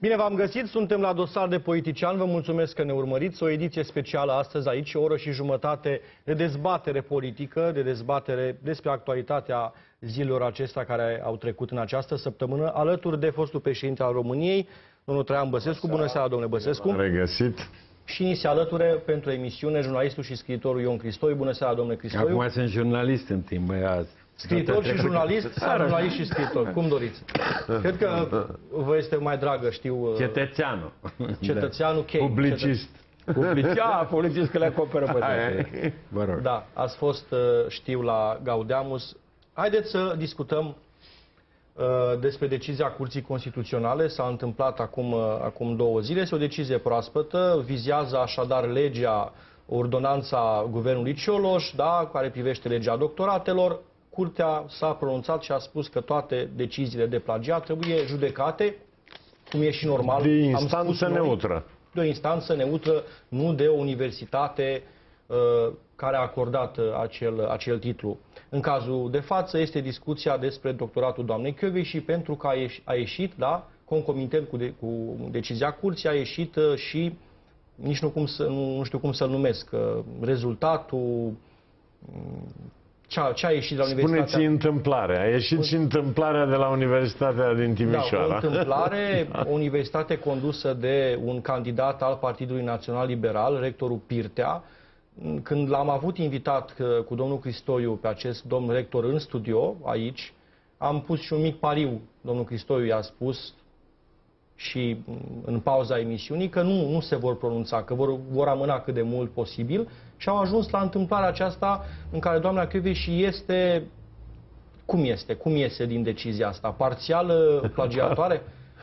Bine v-am găsit, suntem la Dosar de Politician, vă mulțumesc că ne urmăriți. O ediție specială astăzi aici, o oră și jumătate de dezbatere politică, de dezbatere despre actualitatea zilelor acestea care au trecut în această săptămână, alături de fostul președinte al României, domnul Traian Băsescu. Bună seara, domnule Băsescu. Regăsit. Și ni se alăture pentru emisiune jurnalistul și scriitorul Ion Cristoiu. Bună seara, domnule Cristoiu. Acum sunt jurnalist în timp, azi. Scriitor și jurnalist sau jurnalist și scriitor? Cum doriți? Cred că vă este mai dragă, știu... Cetățeanul. Cetățeanul cheie. Publicist. Publicist că le acoperă pe toate. Vă rog. Da, ați fost, știu, la Gaudeamus. Haideți să discutăm despre decizia Curții Constituționale. S-a întâmplat acum 2 zile. Este o decizie proaspătă. Vizează așadar legea, ordonanța guvernului Cioloș, da, care privește legea doctoratelor. Curtea s-a pronunțat și a spus că toate deciziile de plagiat trebuie judecate, cum e și normal. De instanță neutră. De o instanță neutră, nu de o universitate care a acordat acel titlu. În cazul de față este discuția despre doctoratul doamnei Kövesi, pentru că a ieșit, da, concomitent cu decizia curții, a ieșit și, nici nu știu cum să-l numesc, rezultatul... Ce a ieșit de la Universitatea... Spuneți întâmplare. A ieșit și întâmplarea de la Universitatea din Timișoara. Da, o întâmplare, o universitate condusă de un candidat al Partidului Național Liberal, rectorul Pirtea. Când l-am avut invitat cu domnul Cristoiu pe acest domn rector în studio, aici, am pus și un mic pariu. Domnul Cristoiu i-a spus și în pauza emisiunii că nu se vor pronunța, că vor amâna cât de mult posibil, și au ajuns la întâmplarea aceasta în care doamna Kövesi este... Cum iese din decizia asta? Parțial plagiatoare?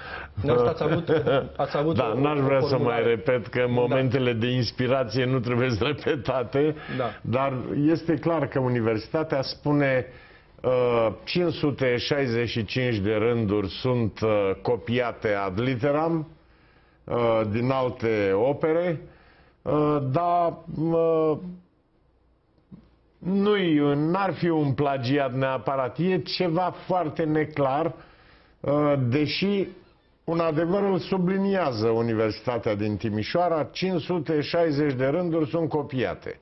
Ați avut da, n-aș vrea să mai repet că momentele de inspirație nu trebuie repetate, dar este clar că universitatea spune 565 de rânduri sunt copiate ad literam din alte opere, dar n-ar fi un plagiat neapărat, e ceva foarte neclar, deși un adevăr îl subliniază Universitatea din Timișoara: 560 de rânduri sunt copiate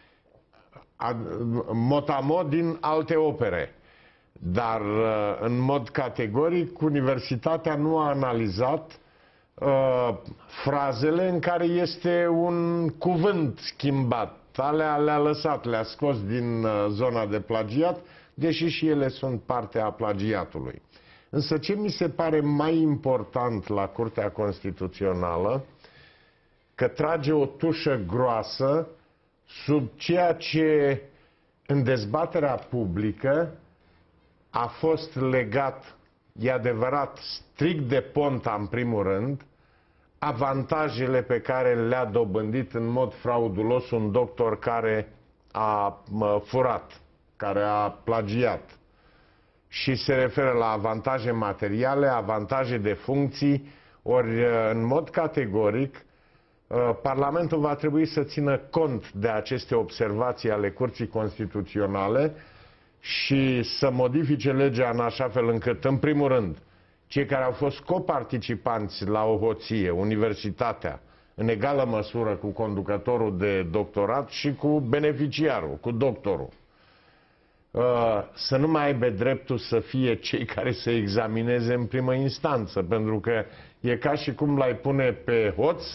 mot-a-mot din alte opere. Dar în mod categoric Universitatea nu a analizat frazele în care este un cuvânt schimbat. Alea le-a lăsat, le-a scos din zona de plagiat, deși și ele sunt parte a plagiatului. Însă ce mi se pare mai important la Curtea Constituțională, că trage o tușă groasă sub ceea ce în dezbaterea publică a fost legat, e adevărat, strict de Ponta în primul rând, avantajele pe care le-a dobândit în mod fraudulos un doctor care a furat, care a plagiat. Și se referă la avantaje materiale, avantaje de funcții, ori în mod categoric Parlamentul va trebui să țină cont de aceste observații ale Curții Constituționale și să modifice legea în așa fel încât, în primul rând, cei care au fost coparticipanți la o hoție, universitatea, în egală măsură cu conducătorul de doctorat și cu beneficiarul, cu doctorul, să nu mai aibă dreptul să fie cei care să examineze în primă instanță, pentru că e ca și cum l-ai pune pe hoț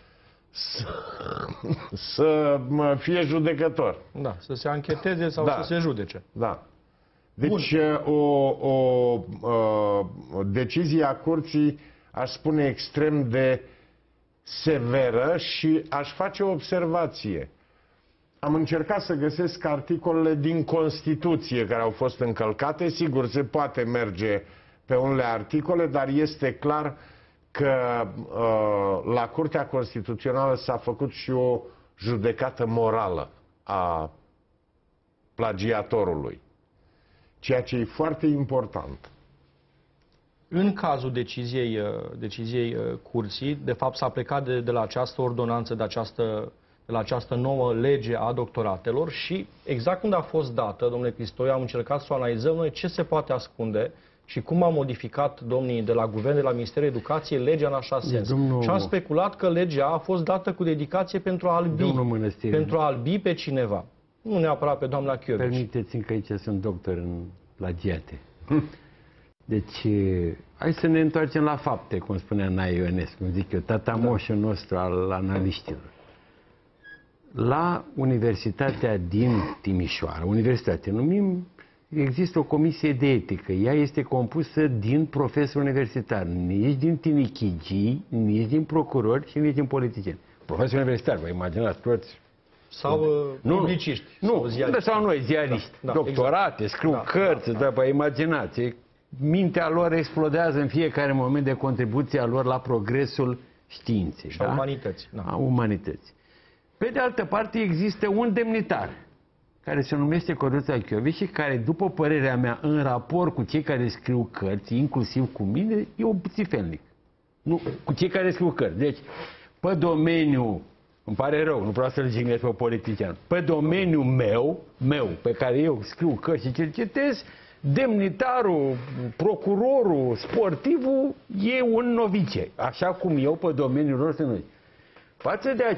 să fie judecător. Da, să se ancheteze sau să se judece. Da. Deci o decizie a Curții, aș spune, extrem de severă, și aș face o observație. Am încercat să găsesc articolele din Constituție care au fost încălcate. Sigur, se poate merge pe unele articole, dar este clar că la Curtea Constituțională s-a făcut și o judecată morală a plagiatorului, ceea ce e foarte important. În cazul deciziei Curții, de fapt s-a plecat de la această ordonanță, de la această nouă lege a doctoratelor, și exact când a fost dată, domnule Cristoiu, am încercat să o analizăm noi ce se poate ascunde, și cum a modificat domnii de la Guvern, de la Ministerul Educației, legea în așa sens. Și am speculat că legea a fost dată cu dedicație pentru a albi pe cineva. Nu neapărat pe doamna Chiovici. Permiteți-mi că aici sunt doctor în plagiate. Deci, hai să ne întoarcem la fapte, cum spunea Nae Ionescu, zic eu, tatamoșul nostru al analiștilor. La Universitatea din Timișoara, există o comisie de etică. Ea este compusă din profesori universitari, nici din tinichigii, nici din procurori și nici din politicieni. Profesori universitari, vă imaginați toți? Sau publiciști. Sau noi, ziariști, doctorate, exact. Scriu cărți, vă imaginați. Mintea lor explodează în fiecare moment de contribuția lor la progresul științei. Și a umanității. A umanității. Pe de altă parte, există un demnitar care se numește Codruța Chiovici și care, după părerea mea, în raport cu cei care scriu cărți, inclusiv cu mine, e obțifelnic. Nu, cu cei care scriu cărți. Deci, pe domeniul, îmi pare rău, nu vreau să-l jignesc pe politician, pe domeniul meu, pe care eu scriu cărți și cercetez, demnitarul, procurorul, sportivul e un novice, așa cum eu pe domeniul lor sunt noi. Față de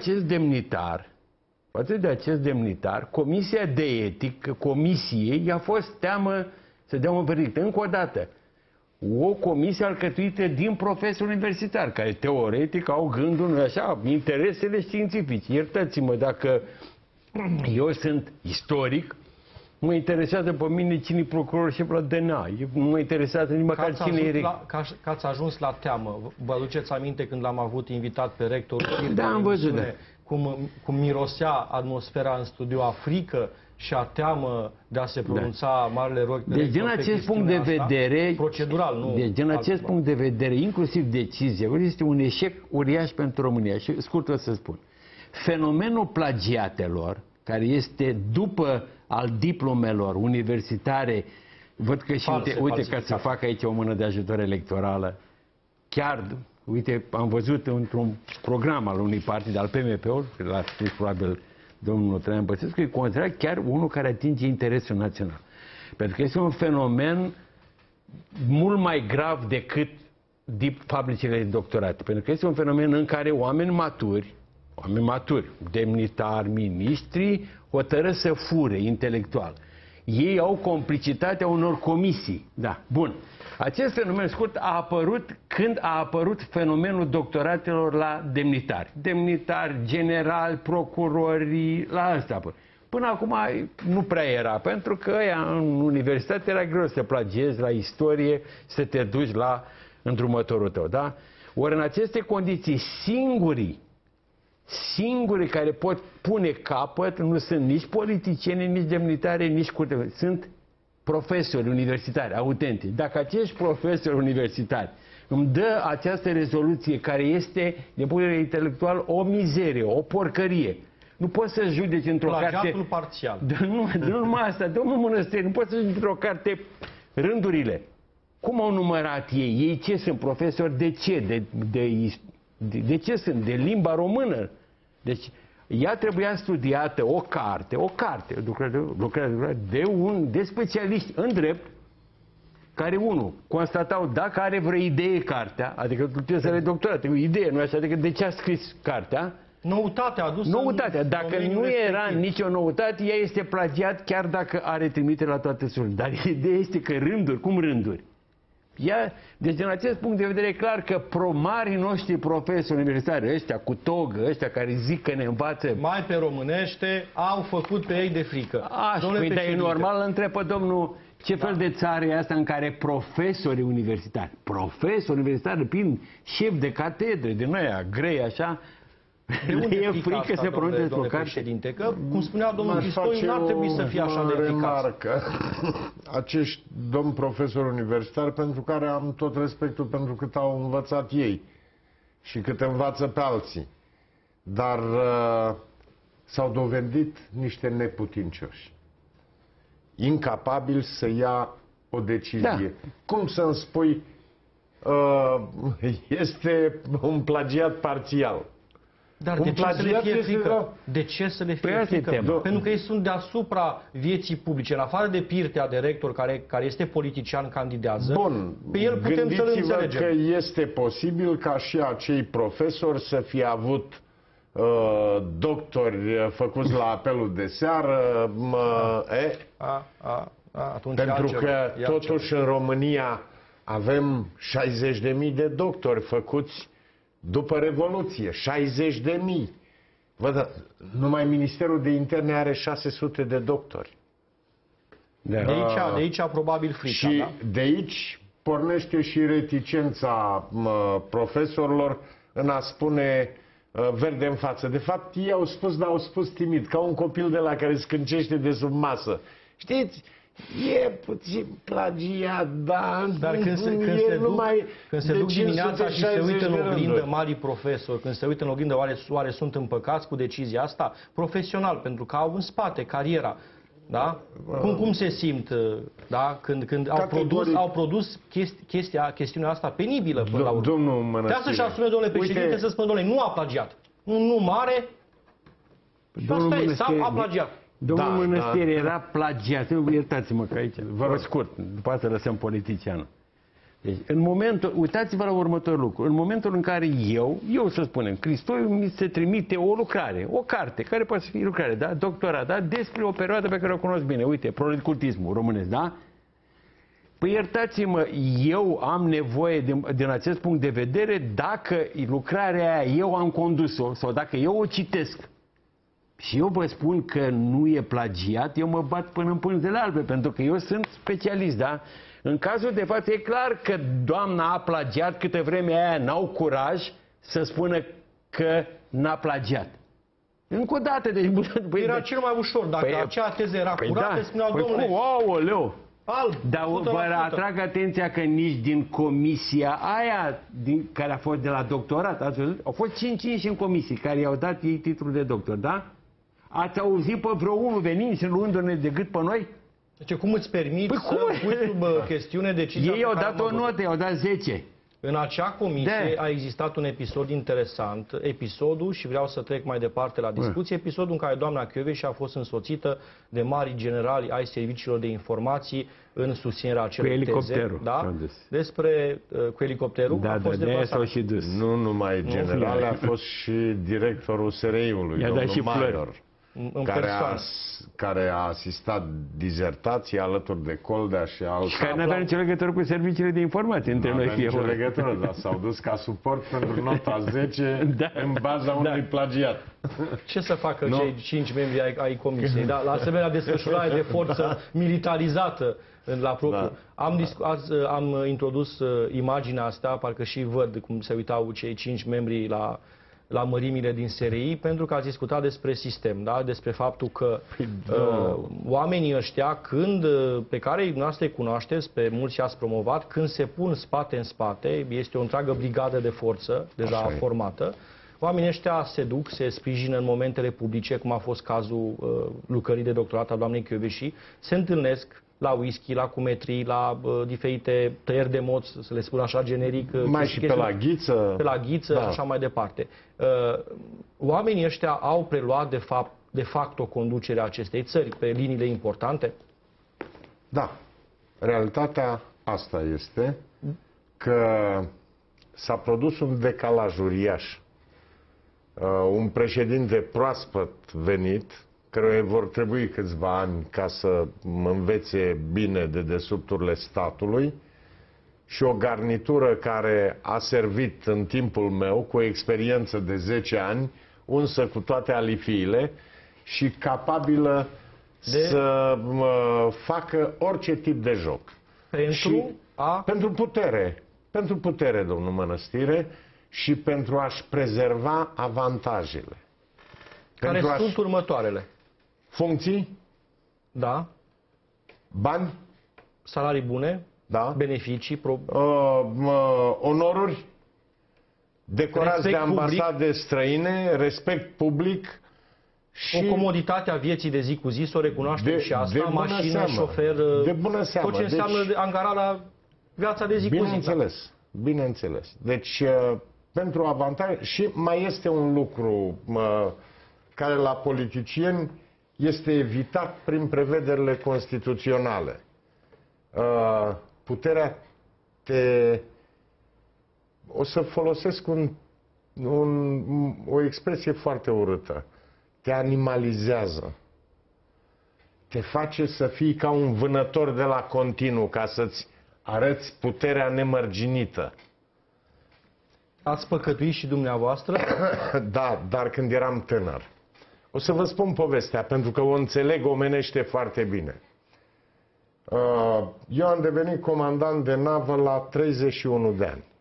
acest demnitar, Comisia de Etică, comisiei, i-a fost teamă să dea un verdict. Încă o dată, o comisie alcătuită din profesori universitari, care teoretic au gândul, nu așa, interesele științifice. Iertați-mă dacă eu sunt istoric, mă interesează pe mine cine e procuror și la DNA. Nu mă interesează nici măcar cine e... Că ați ajuns la teamă. Vă aduceți aminte când l-am avut invitat pe rectorul? Da, am văzut, da. Cum mirosea atmosfera în studio, a frică și a teamă de a se pronunța marele rog. Deci din acest punct de vedere... Procedural, nu... Deci din acest punct de vedere, inclusiv decizia, este un eșec uriaș pentru România. Și scurt o să spun. Fenomenul plagiatelor, care este după al diplomelor universitare, văd că și uite ca să fac aici o mână de ajutor electorală, chiar, uite, am văzut într-un program al unui partid, al PMP-ului, l-a spus probabil domnul Traian Băsescu, e considerat chiar unul care atinge interesul național. Pentru că este un fenomen mult mai grav decât fabricile de doctorate. Pentru că este un fenomen în care oameni maturi, demnitari, miniștri, hotărăsc să fure intelectual. Ei au complicitatea unor comisii. Da, bun. Acest fenomen scurt a apărut când a apărut fenomenul doctoratelor la demnitari. Demnitari, generali, procurori, la asta. Până acum nu prea era, pentru că în universitate era greu să plagiezi la istorie, să te duci la îndrumătorul tău, da? Ori în aceste condiții, singurii care pot pune capăt nu sunt nici politicieni, nici demnitari, nici curte. Sunt profesori universitari, autentici. Dacă acești profesori universitari îmi dă această rezoluție care este, din punct de vedere intelectual, o mizerie, o porcărie, nu poți să judeci într-o carte... Plagiatul parțial. Nu numai asta, domnul Mănăstiri, nu poți să judeci într-o carte rândurile. Cum au numărat ei? Ei ce sunt? Profesori de ce? De ce sunt? De limba română. Deci, ea trebuia studiată o carte lucrare de specialiști în drept, care, unul, constatau dacă are vreo idee cartea, adică trebuie să are doctorat, o idee, nu așa, adică de ce a scris cartea. Noutatea adusă. Noutatea. Dacă nu era nicio noutate, ea este plagiat chiar dacă are trimitere la toate sursele. Dar ideea este că rânduri, cum rânduri? Deci, din acest punct de vedere, e clar că marii noștri profesori universitari, ăștia cu togă, ăștia care zic că ne învață... Mai pe românește, au făcut pe ei de frică. Păi, dar e normal, îl întreb pe domnul, ce fel de țară e asta în care profesori universitari, prin șef de catedre, din aia grei, așa, de unde e frică să pronunțe o carte? Președinte, că, cum spunea domnul Cristoiu, n-ar trebui să fie așa de eficace. Acești domni profesori universitari, pentru care am tot respectul pentru cât au învățat ei și cât învață pe alții. Dar s-au dovedit niște neputincioși, incapabili să ia o decizie. Da. Cum să-mi spui, este un plagiat parțial? Dar Un de ce să le plagiat fie este frică? rău. De ce să le fie Păi asta e frică? tema. Pentru că ei sunt deasupra vieții publice. În afară de Pirtea, de rector, care este politician, candidează, Bun, pe el putem să-l gândiți-vă înțelegem. că este posibil ca și acei profesori să fie avut doctori făcuți la apelul de seară, Atunci pentru altceva, că e totuși în România avem 60.000 de doctori făcuți după Revoluție, 60.000. Văd, numai Ministerul de Interne are 600 de doctori. Da. de aici probabil frica, Și da? de aici pornește și reticența profesorilor în a spune verde în față. De fapt, ei au spus, dar au spus timid, ca un copil de la care scâncește de sub masă. Știți? E puțin plagiat, da, Dar când se duc dimineața și se uită în oglindă, mari profesori, când se uită în oglindă, oare sunt împăcați cu decizia asta? Profesional, pentru că au în spate cariera. Da? Cum se simt, da? Când au produs chestiunea asta penibilă până la urmă. Domnul Mănăstire, Trebuie să-și asume, domnule președinte, să spună, domnule, nu a plagiat. Nu mare, Domnul asta e, a plagiat. Domnul Mănăstire da. era plagiat. Iertați-mă că aici, vă rog scurt, după asta lăsăm politicianul. Deci, uitați-vă la următorul lucru. În momentul în care eu să spunem, Cristoiu mi se trimite o lucrare, o carte, care poate să fie lucrare, da? Doctorat, da? Despre o perioadă pe care o cunosc bine. Uite, proletcultismul românesc, da? Păi iertați-mă, eu am nevoie, din acest punct de vedere, dacă lucrarea aia eu am condus-o, sau dacă eu o citesc, și eu vă spun că nu e plagiat, eu mă bat până în pânzele albe, pentru că eu sunt specialist, da? În cazul de față e clar că doamna a plagiat câtă vreme aia n-au curaj să spună că n-a plagiat. Încă o dată, deci... Era cel mai ușor, dacă acea teză era curată, da. spuneau, domnule, aoleu! alb, Dar vă atrag atenția că nici din comisia aia care a fost de la doctorat, ați văzut? Au fost 5 în comisii care i-au dat ei titlul de doctor, da? Ați auzit pe vreo unul venind și luându-ne de gât pe noi? Deci cum îți permit să pui sub chestiune decizia? Ei au dat o notă, i-au dat 10. În acea comisie a existat un episod interesant, episodul, și vreau să trec mai departe la discuție, episodul în care doamna Kövesi a fost însoțită de mari generali ai serviciilor de informații în susținerea acelei teze. Da? Cu elicopterul? Da, de s-au și dus. Nu numai general, a fost și directorul SRI-ului, domnul Maior, care a asistat dizertații alături de Coldea și alții. Care nu avea nicio legătură cu serviciile de informații între noi. Nu avea nicio legătură, dar s-au dus ca suport pentru nota 10 în baza unui plagiat. Ce să facă cei 5 membri ai comisiei? Da? La asemenea desfășurare de forță militarizată la propriu. Am introdus imaginea asta, parcă și văd cum se uitau cei 5 membri la mărimile din SRI, pentru că ați discutat despre sistem, da? Despre faptul că oamenii ăștia, pe care dumneavoastră îi cunoașteți, pe mulți i-ați promovat, când se pun spate în spate, este o întreagă brigadă de forță deja formată, oamenii ăștia se duc, se sprijină în momentele publice, cum a fost cazul lucrării de doctorat a doamnei Kövesi, se întâlnesc la whisky, la cumetrii, la diferite tăieri de moț, să le spun așa generic. Mai și pe la ghiță. Pe la ghiță, da. Așa mai departe. Oamenii ăștia au preluat de fapt o conducere a acestei țări pe liniile importante? Da. Realitatea asta este că s-a produs un decalaj uriaș. Un președinte proaspăt venit, care vor trebui câțiva ani ca să învețe bine de dedesubturile statului, și o garnitură care a servit în timpul meu cu o experiență de 10 ani, unsă cu toate alifiile și capabilă să facă orice tip de joc. Pentru putere. Pentru putere, domnul Mănăstire, și pentru a-și prezerva avantajele. Care sunt următoarele? Funcții? Da. Bani? Salarii bune? Da. Beneficii? Onoruri? Decorați de ambasade străine? Respect public? Și o comoditate a vieții de zi cu zi, să o recunoaștem și asta, mașină, șofer, de bună seamă. Tot ce înseamnă angarat la viața de zi cu zi. Bineînțeles, bineînțeles. Deci pentru avantaj. Și mai este un lucru care la politicieni este evitat prin prevederile constituționale. Puterea o să folosesc o expresie foarte urâtă. Te animalizează. Te face să fii ca un vânător de la continuu, ca să-ți arăți puterea nemărginită. Ați păcătuit și dumneavoastră? Da, dar când eram tânăr. O să vă spun povestea, pentru că o înțeleg omenește foarte bine. Eu am devenit comandant de navă la 31 de ani.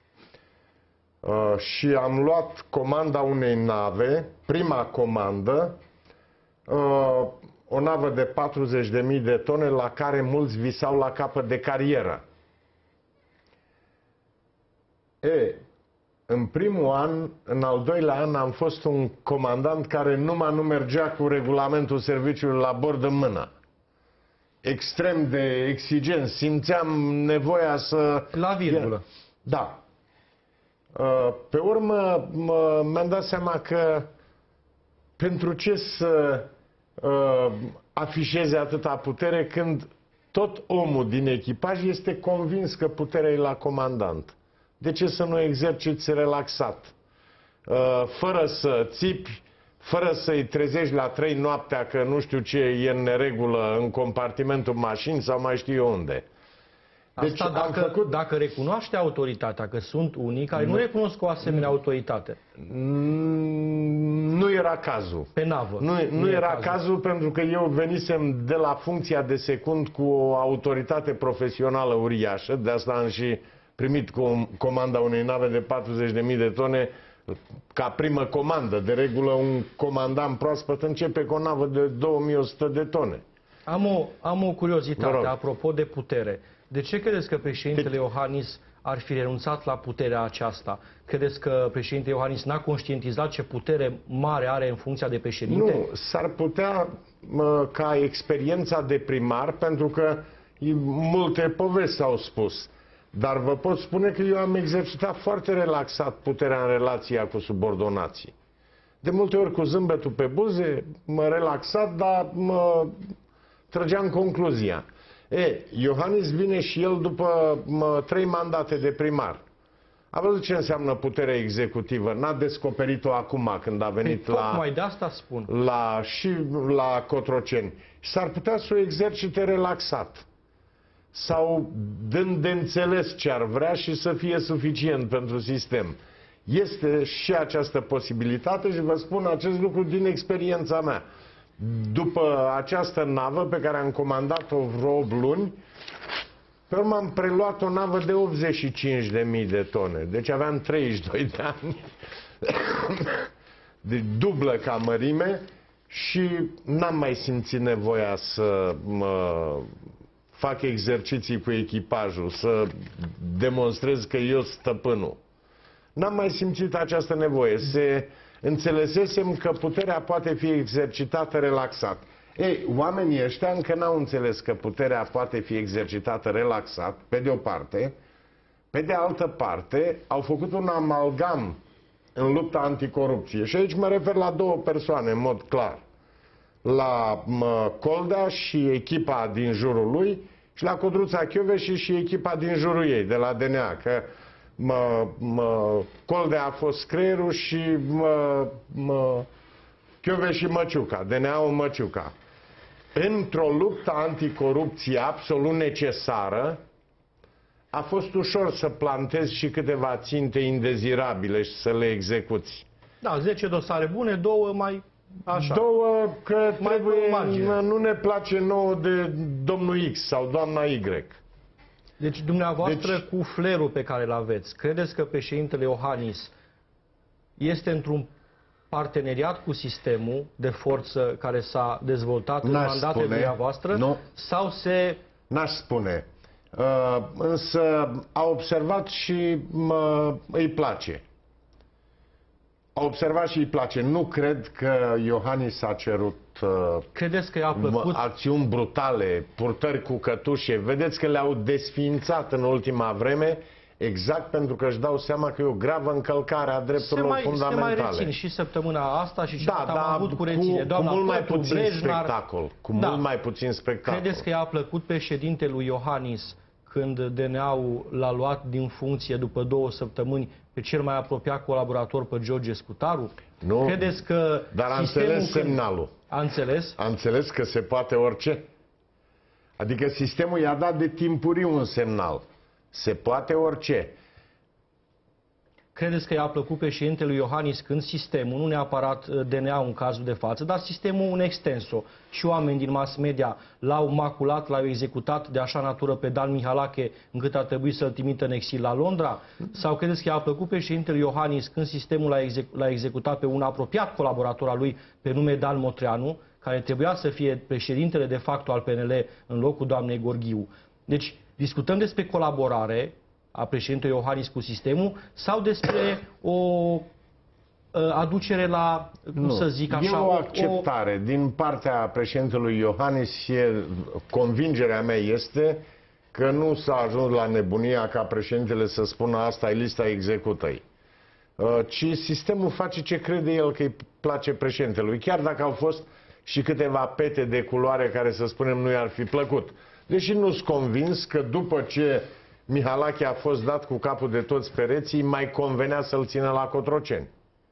Și am luat comanda unei nave, prima comandă, o navă de 40.000 de tone, la care mulți visau la capăt de carieră. În primul an, în al doilea an, am fost un comandant care numai nu mergea cu regulamentul serviciului la bord în mână. Extrem de exigent, simțeam nevoia să... La virgulă. Da. Pe urmă, mi-am dat seama că pentru ce să afișeze atâta putere când tot omul din echipaj este convins că puterea e la comandant. De ce să nu exerciți relaxat? Fără să țipi, fără să-i trezești la 3 noaptea că nu știu ce e în neregulă în compartimentul mașini sau mai știu eu unde. Deci asta dacă recunoaște autoritatea, că sunt unii care nu recunosc o asemenea autoritate. Nu era cazul. Pe navă. Nu era cazul pentru că eu venisem de la funcția de secund cu o autoritate profesională uriașă, de asta am și primit comanda unei nave de 40.000 de tone ca primă comandă. De regulă un comandant proaspăt începe cu o navă de 2100 de tone. Am o curiozitate apropo de putere. De ce credeți că președintele Iohannis ar fi renunțat la puterea aceasta? Credeți că președintele Iohannis n-a conștientizat ce putere mare are în funcția de președinte? Nu, s-ar putea ca experiența de primar, pentru că multe povesti s-au spus. Dar vă pot spune că eu am exercitat foarte relaxat puterea în relația cu subordonații. De multe ori cu zâmbetul pe buze, mă relaxat, dar mă trăgeam concluzia. Iohannis vine și el după 3 mandate de primar. A văzut ce înseamnă puterea executivă. N-a descoperit-o acum când a venit tocmai de asta spun. Și la Cotroceni. S-ar putea să o exercite relaxat. Sau dând de înțeles ce ar vrea și să fie suficient pentru sistem. Este și această posibilitate și vă spun acest lucru din experiența mea. După această navă pe care am comandat-o vreo 8 luni, pe urmă am preluat o navă de 85.000 de tone. Deci aveam 32 de ani, de dublă ca mărime și n-am mai simțit nevoia să fac exerciții cu echipajul, să demonstrez că eu sunt stăpânul. N-am mai simțit această nevoie. Înțelesesem că puterea poate fi exercitată relaxat. Oamenii ăștia încă n-au înțeles că puterea poate fi exercitată relaxat, pe de o parte. Pe de altă parte, au făcut un amalgam în lupta anticorupție. Și aici mă refer la 2 persoane, în mod clar. La Coldea și echipa din jurul lui și la Codruța Kövesi și echipa din jurul ei, de la DNA. Că Coldea a fost creierul și Kövesi Măciuca, DNA-ul Măciuca. Într-o luptă anticorupție absolut necesară, a fost ușor să plantezi și câteva ținte indezirabile și să le execuți. Da, 10 dosare bune, 2 mai așa. 2 că nu ne place nouă de domnul X sau doamna Y. Deci dumneavoastră cu flerul pe care îl aveți, credeți că președintele Iohannis este într-un parteneriat cu sistemul de forță care s-a dezvoltat în mandatele dumneavoastră? Nu. Sau se... N-aș spune. Însă a observat și îi place. A observat și îi place. Nu cred că Iohannis a cerut credeți că i-a plăcut? Acțiuni brutale, purtări cu cătușe. Vedeți că le-au desființat în ultima vreme. Exact pentru că își dau seama că e o gravă încălcare a drepturilor fundamentale. Se mai rețin și săptămâna asta și ce am avut cu cu mult mai puțin spectacol. Cu mult mai puțin spectacol. Credeți că i-a plăcut președintelui Iohannis când DNA-ul l-a luat din funcție după 2 săptămâni pe cel mai apropiat colaborator, pe George Scutaru? Nu, credeți că dar a înțeles semnalul. A înțeles? A înțeles că se poate orice. Adică sistemul i-a dat de timpuriu un semnal. Se poate orice. Credeți că i-a plăcut președintelui Iohannis când sistemul, nu neapărat DNA-ul în cazul de față, dar sistemul în extenso și oameni din mass media l-au maculat, l-au executat de așa natură pe Dan Mihalache încât a trebuit să-l trimită în exil la Londra? Sau credeți că i-a plăcut președintelui Iohannis când sistemul l-a executat pe un apropiat colaborator al lui pe nume Dan Motreanu, care trebuia să fie președintele de facto al PNL în locul doamnei Gorghiu? Deci discutăm despre colaborare a președintelui Iohannis cu sistemul sau despre o aducere la, cum să zic așa... E o acceptare din partea președintelui Iohannis. Convingerea mea este că nu s-a ajuns la nebunia ca președintele să spună asta e lista, execută-i. Ci sistemul face ce crede el că îi place președintelui, chiar dacă au fost și câteva pete de culoare care, să spunem, nu i-ar fi plăcut. Deși nu sunt convins că după ce Mihalache a fost dat cu capul de toți pereții, mai convenea să-l țină la Cotroceni.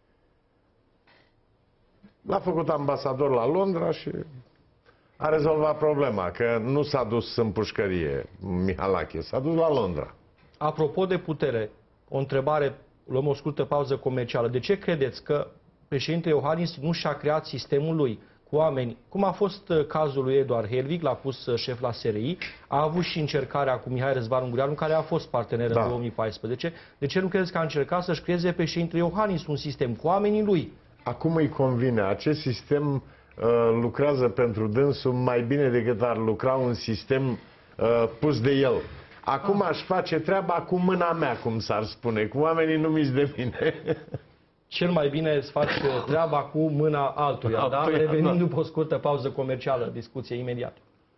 L-a făcut ambasador la Londra și a rezolvat problema, că nu s-a dus în pușcărie Mihalache, s-a dus la Londra. Apropo de putere, o întrebare, luăm o scurtă pauză comercială. De ce credeți că președintele Iohannis nu și-a creat sistemul lui cu oameni, cum a fost cazul lui Eduard Helvig, l-a pus șef la SRI, a avut și încercarea cu Mihai Răzvan Ungureanu, care a fost partener în 2014. De ce nu credeți că a încercat să-și creeze președintele Iohannis un sistem cu oamenii lui? Acum îi convine. Acest sistem lucrează pentru dânsul mai bine decât ar lucra un sistem pus de el. Acum aș face treaba cu mâna mea, cum s-ar spune, cu oamenii numiți de mine. Cel mai bine îți faci treaba cu mâna altuia, da? Revenind după o scurtă pauză comercială, discuție imediat.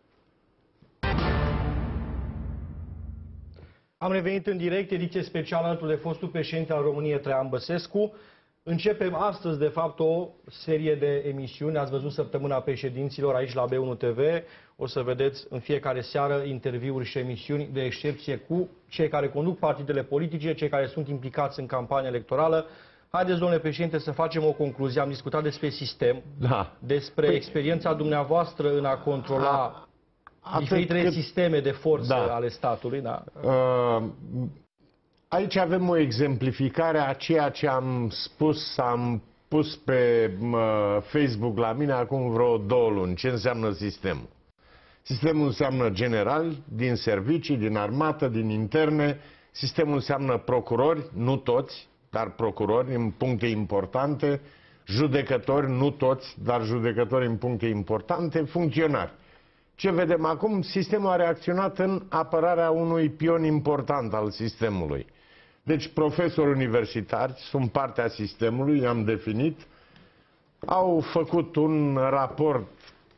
Am revenit în direct, ediție specială alături de fostul președinte al României, Traian Băsescu. Începem astăzi, de fapt, o serie de emisiuni. Ați văzut săptămâna președinților aici la B1 TV. O să vedeți în fiecare seară interviuri și emisiuni de excepție cu cei care conduc partidele politice, cei care sunt implicați în campania electorală. Haideți, domnule președinte, să facem o concluzie. Am discutat despre sistem, despre experiența dumneavoastră în a controla diferitele sisteme de forță ale statului. Da. Aici avem o exemplificare a ceea ce am spus, am pus pe Facebook la mine acum vreo 2 luni. Ce înseamnă sistemul? Sistemul înseamnă generali din servicii, din armată, din interne. Sistemul înseamnă procurori, nu toți, dar procurori în puncte importante, judecători, nu toți, dar judecători în puncte importante, funcționari. Ce vedem acum? Sistemul a reacționat în apărarea unui pion important al sistemului. Deci profesori universitari sunt partea sistemului, i-am definit, au făcut un raport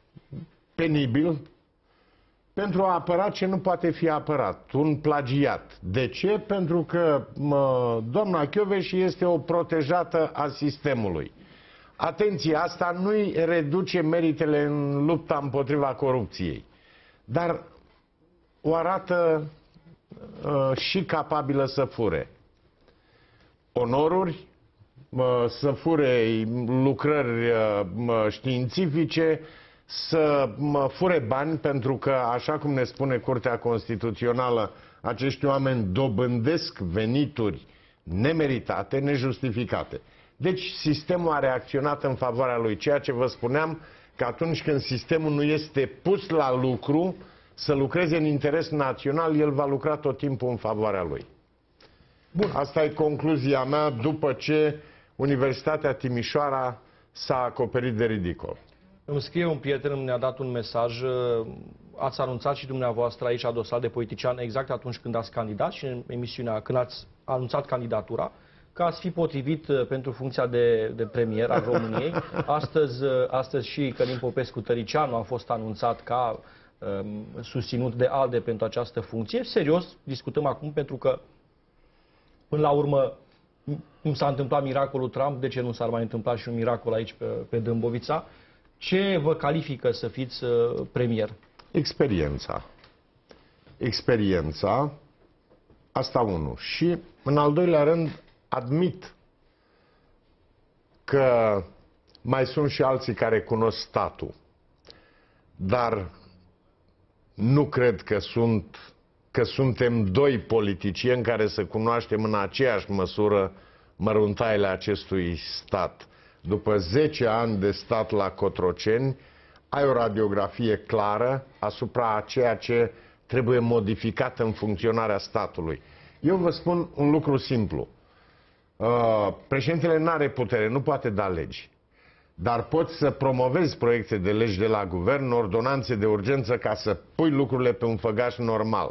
penibil pentru a apăra ce nu poate fi apărat, un plagiat. De ce? Pentru că doamna Kövesi este o protejată a sistemului. Atenție, asta nu-i reduce meritele în lupta împotriva corupției, dar o arată și capabilă să fure onoruri, să fure lucrări științifice, să fure bani, pentru că, așa cum ne spune Curtea Constituțională, acești oameni dobândesc venituri nemeritate, nejustificate. Deci sistemul a reacționat în favoarea lui. Ceea ce vă spuneam, că atunci când sistemul nu este pus la lucru, să lucreze în interes național, el va lucra tot timpul în favoarea lui. Bun. Asta e concluzia mea după ce Universitatea Timișoara s-a acoperit de ridicol. Îmi scrie un prieten, mi-a dat un mesaj, ați anunțat și dumneavoastră aici la Dosar de Politician exact atunci când ați candidat și în emisiunea, când ați anunțat candidatura, că ați fi potrivit pentru funcția de premier al României. Astăzi și Călin Popescu Tăricianu a fost anunțat ca susținut de ALDE pentru această funcție. Serios, discutăm acum pentru că Până la urmă, cum s-a întâmplat miracolul Trump, de ce nu s-ar mai întâmpla și un miracol aici pe Dâmbovița? Ce vă califică să fiți premier? Experiența. Experiența, asta unul. Și, în al doilea rând, admit că mai sunt și alții care cunosc statul. Dar nu cred că suntem doi politicieni care să cunoaștem în aceeași măsură măruntaiele acestui stat. După 10 ani de stat la Cotroceni, ai o radiografie clară asupra a ceea ce trebuie modificat în funcționarea statului. Eu vă spun un lucru simplu. Președintele nu are putere, nu poate da legi. Dar poți să promovezi proiecte de legi de la guvern, ordonanțe de urgență, ca să pui lucrurile pe un făgaș normal.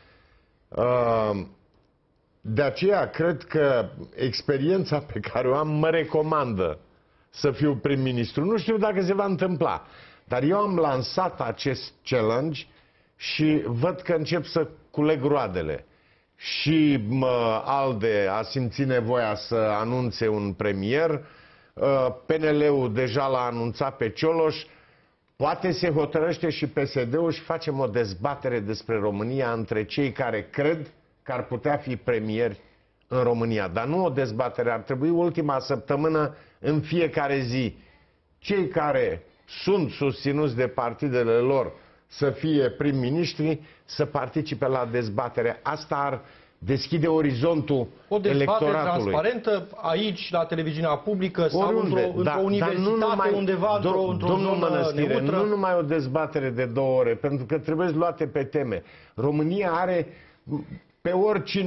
De aceea cred că experiența pe care o am mă recomandă să fiu prim-ministru. Nu știu dacă se va întâmpla, dar eu am lansat acest challenge și văd că încep să culeg roadele. Și ALDE a simțit nevoia să anunțe un premier, PNL-ul deja l-a anunțat pe Cioloș, poate se hotărăște și PSD-ul și facem o dezbatere despre România între cei care cred că ar putea fi premieri în România. Dar nu o dezbatere, ar trebui ultima săptămână în fiecare zi. Cei care sunt susținuți de partidele lor să fie prim-ministri să participe la dezbatere. Asta ar deschide orizontul electoratului. O dezbatere transparentă aici, la televiziunea publică sau într-o universitate, undeva, într-o zonă neutră. Nu numai o dezbatere de 2 ore, pentru că trebuie luate pe teme. România are, pe oricine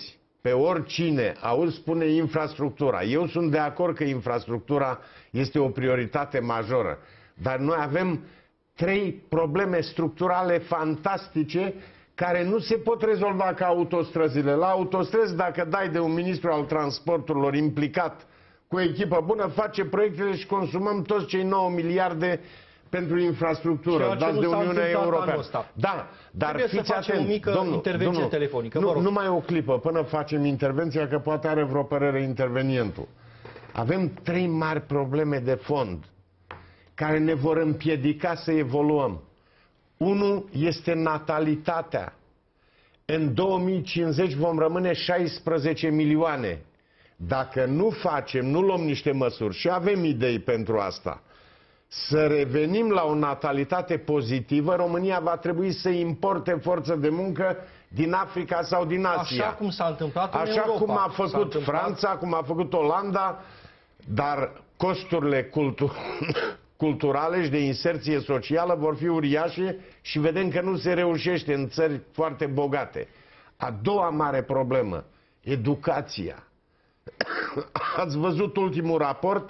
auzi, spune infrastructura. Eu sunt de acord că infrastructura este o prioritate majoră. Dar noi avem 3 probleme structurale fantastice care nu se pot rezolva ca autostrăzile. La autostrăzi, dacă dai de un ministru al transporturilor implicat cu o echipă bună, face proiectele și consumăm toți cei 9 miliarde pentru infrastructură, dați de Uniunea Europeană. Da, dar fiți atent, o mică intervenție telefonică. Numai o clipă până facem intervenția, că poate are vreo părere intervenientul. Avem 3 mari probleme de fond care ne vor împiedica să evoluăm. Unul este natalitatea. În 2050 vom rămâne 16 milioane. Dacă nu luăm niște măsuri, și avem idei pentru asta, să revenim la o natalitate pozitivă, România va trebui să importe forță de muncă din Africa sau din Asia. Așa cum s-a întâmplat în Așa Europa. cum a făcut Franța, cum a făcut Olanda, dar costurile culturale și de inserție socială vor fi uriașe și vedem că nu se reușește în țări foarte bogate. A doua mare problemă, educația. Ați văzut ultimul raport?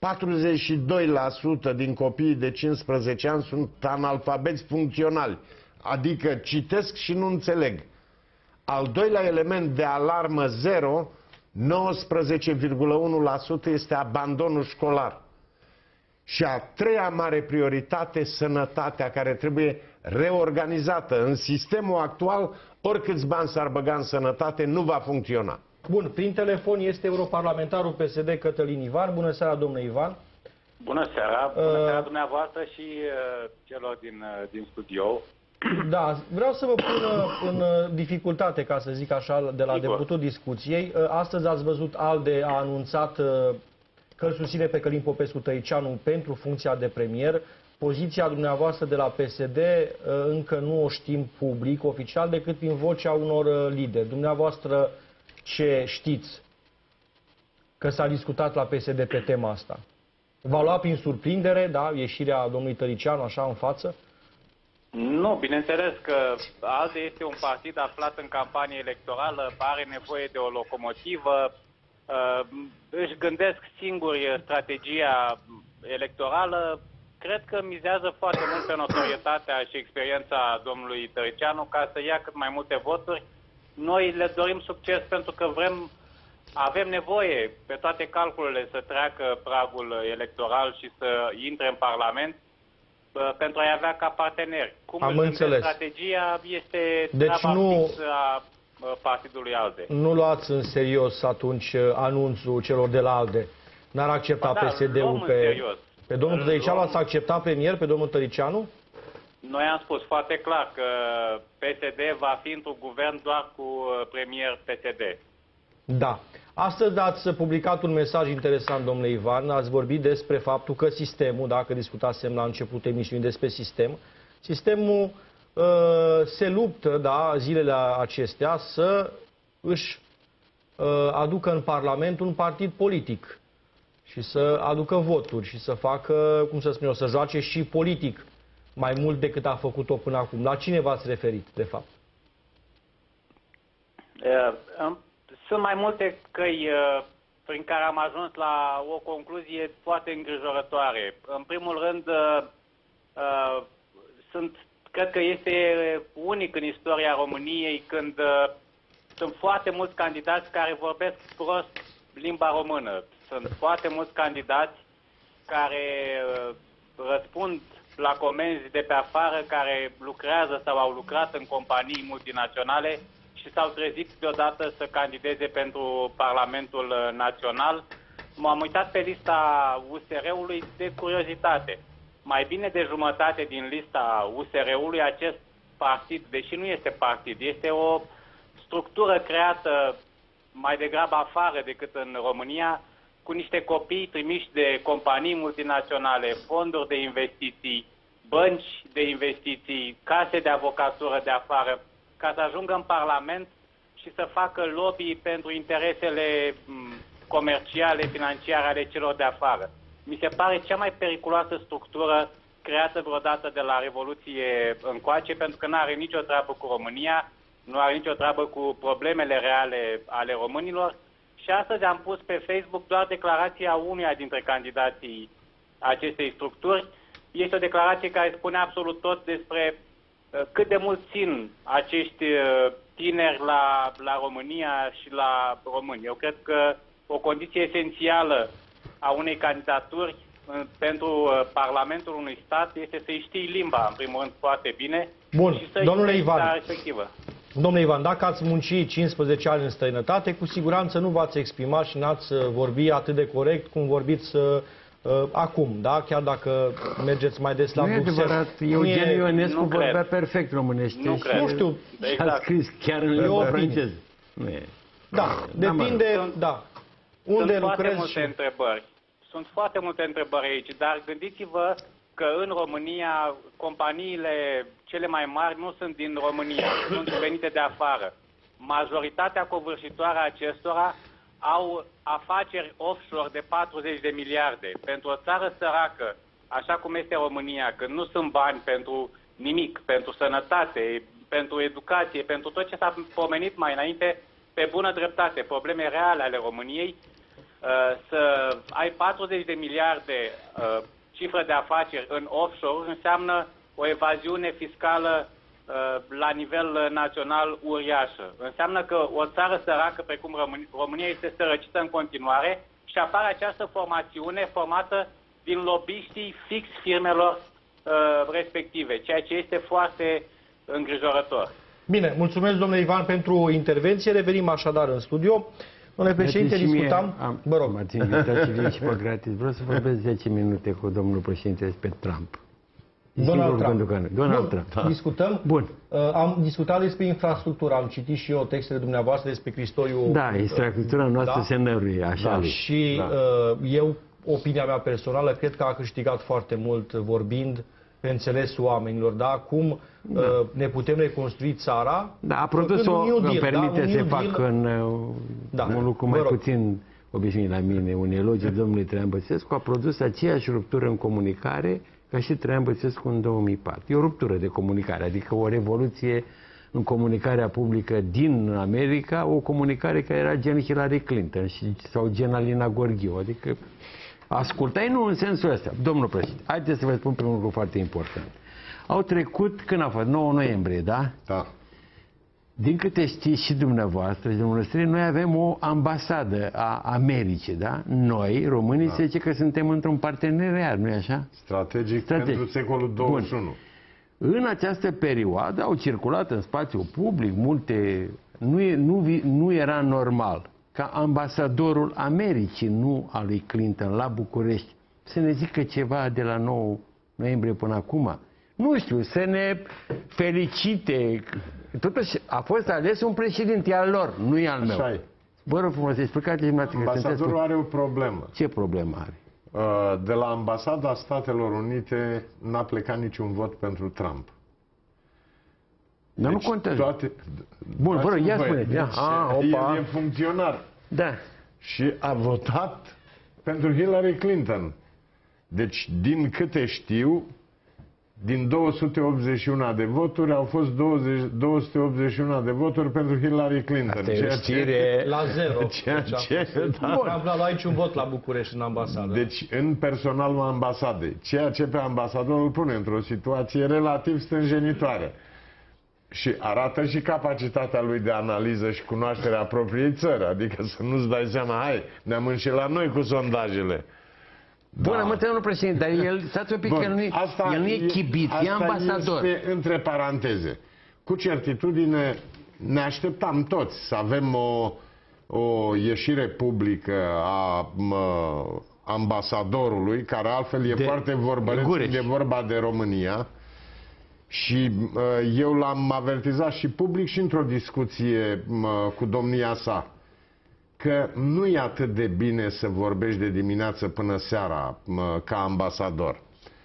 42% din copiii de 15 ani sunt analfabeți funcționali, adică citesc și nu înțeleg. Al doilea element de alarmă zero, 19,1% este abandonul școlar. Și a treia mare prioritate, sănătatea, care trebuie reorganizată. În sistemul actual, oricâți bani s-ar băga în sănătate, nu va funcționa. Bun, prin telefon este europarlamentarul PSD Cătălin Ivan. Bună seara, domnule Ivan. Bună seara, bună seara dumneavoastră și celor din studio. Da, vreau să vă pun în dificultate, ca să zic așa, de la debutul discuției. Astăzi ați văzut ALDE a anunțat că îl susține pe Călin Popescu-Tăriceanu pentru funcția de premier. Poziția dumneavoastră de la PSD încă nu o știm public, oficial, decât prin vocea unor lideri. Dumneavoastră ce știți că s-a discutat la PSD pe tema asta? V-a luat prin surprindere, da, ieșirea domnului Tăriceanu așa în față? Nu, bineînțeles că ALDE este un partid aflat în campanie electorală, are nevoie de o locomotivă, își gândesc singuri strategia electorală. Cred că mizează foarte mult pe notorietatea și experiența domnului Tăriceanu ca să ia cât mai multe voturi. Noi le dorim succes pentru că avem nevoie pe toate calculele să treacă pragul electoral și să intre în Parlament pentru a-i avea ca parteneri. Cum am înțeles. Strategia este deci nu... a partidului ALDE. Nu luați în serios atunci anunțul celor de la ALDE. N-ar accepta PSD-ul pe domnul Tăricianu? Ați acceptat premier pe domnul Tăricianu? Noi am spus foarte clar că PSD va fi într-un guvern doar cu premier PSD. Da. Astăzi ați publicat un mesaj interesant, domnule Ivan. Ați vorbit despre faptul că sistemul, dacă discutasem la începutul emisiunii despre sistemul se luptă, da, zilele acestea să își aducă în Parlament un partid politic și să aducă voturi și să facă, cum să spun eu, să joace și politic mai mult decât a făcut-o până acum. La cine v-ați referit, de fapt? Sunt mai multe căi prin care am ajuns la o concluzie foarte îngrijorătoare. În primul rând, cred că este unic în istoria României când sunt foarte mulți candidați care vorbesc prost limba română. Sunt foarte mulți candidați care răspund la comenzi de pe afară, care lucrează sau au lucrat în companii multinaționale și s-au trezit deodată să candideze pentru Parlamentul Național. M-am uitat pe lista USR-ului de curiozitate. Mai bine de jumătate din lista USR-ului, acest partid, deși nu este partid, este o structură creată mai degrabă afară decât în România, cu niște copii trimiși de companii multinaționale, fonduri de investiții, bănci de investiții, case de avocatură de afară, ca să ajungă în Parlament și să facă lobby pentru interesele comerciale, financiare ale celor de afară. Mi se pare cea mai periculoasă structură creată vreodată de la Revoluție încoace, pentru că nu are nicio treabă cu România, nu are nicio treabă cu problemele reale ale românilor. Și astăzi am pus pe Facebook doar declarația unuia dintre candidații acestei structuri. Este o declarație care spune absolut tot despre cât de mult țin acești tineri la România și la români. Eu cred că o condiție esențială a unei candidaturi pentru Parlamentul unui stat este să-i știi limba, în primul rând, foarte bine. Bun, și să-i domnule Ivan, respectivă. Domnule Ivan, dacă ați muncit 15 ani în străinătate, cu siguranță nu v-ați exprimat și n-ați vorbi atât de corect cum vorbiți acum, da? Chiar dacă mergeți mai des la Bruxelles. Nu e adevărat, Eugen Ionescu vorbea perfect românește. Nu știu. Și a scris chiar în limba franceză. Nu e. Da, depinde, da. Unde sunt foarte lucrezi multe întrebări. Sunt foarte multe întrebări aici, dar gândiți-vă că în România companiile cele mai mari nu sunt din România, sunt venite de afară. Majoritatea covârșitoare a acestora au afaceri offshore de 40 de miliarde. Pentru o țară săracă, așa cum este România, când nu sunt bani pentru nimic, pentru sănătate, pentru educație, pentru tot ce s-a pomenit mai înainte, pe bună dreptate, probleme reale ale României, să ai 40 de miliarde cifră de afaceri în offshore înseamnă o evaziune fiscală la nivel național uriașă. Înseamnă că o țară săracă precum România este sărăcită în continuare și apare această formațiune formată din lobiștii fix firmelor respective, ceea ce este foarte îngrijorător. Bine, mulțumesc domnule Ivan pentru intervenție. Revenim așadar în studio. Domnule președinte, discutam... Vă rog. M-ați invitat și vin și pe gratis. Vreau să vorbesc 10 minute cu domnul președinte despre Trump. Donald Trump. Da. Discutăm. Bun. Am discutat despre infrastructură, am citit și eu textele dumneavoastră despre Cristoiu. Da, infrastructura noastră se năruie, așa. Da, și eu, opinia mea personală, cred că a câștigat foarte mult vorbind pe înțelesul oamenilor, da? Cum ne putem reconstrui țara. Da, a produs îmi permite să fac un lucru mai puțin obișnuit la mine, un elogiu domnului Traian Băsescu, a produs aceeași ruptură în comunicare ca și Traian Băsescu în 2004. E o ruptură de comunicare, adică o revoluție în comunicarea publică din America, o comunicare care era gen Hillary Clinton sau gen Alina Gorghiu, adică ascultai nu în sensul ăsta. Domnul președinte, haideți să vă spun pe un lucru foarte important. Au trecut, când a fost? 9 noiembrie, da? Da. Din câte știți și dumneavoastră și domnul Străin, noi avem o ambasadă a Americii, da? Noi, românii, se zice că suntem într-un parteneriat, nu-i așa? Strategic pentru secolul 21. Bun. În această perioadă au circulat în spațiu public multe nu era normal ca ambasadorul Americii, nu al lui Clinton, la București, să ne zică ceva de la 9 noiembrie până acum? Nu știu, să ne felicite. Totuși a fost ales un președinte al lor, nu e al meu. Așa e. Vă rog frumos, explicați-mi. Ambasadorul are o problemă. Ce problemă are? De la ambasada Statelor Unite n-a plecat niciun vot pentru Trump. Dar Deci nu contează. toate... Bun, vă rog, ia spune. Deci, el e funcționar. Da. Și a votat pentru Hillary Clinton. Deci, din câte știu, din 281 de voturi, au fost 281 de voturi pentru Hillary Clinton. Asta e o știre... La 0. Da. N-am luat aici un vot la București în ambasadă. Deci, în personalul ambasadei, ceea ce pe ambasador îl pune într-o situație relativ stânjenitoare. Și arată și capacitatea lui de analiză și cunoașterea propriei țări. Adică să nu-ți dai seama, hai, ne-am înșelat noi cu sondajele. Bun, am înțeles, domnul președinte, dar el, stați un pic, Bun, el nu e chibit, e ambasador. Este între paranteze. Cu certitudine ne așteptam toți să avem o ieșire publică a ambasadorului, care altfel e foarte vorbăreț, e vorba de România. Și eu l-am avertizat și public și într-o discuție cu domnia sa că nu e atât de bine să vorbești de dimineață până seara ca ambasador.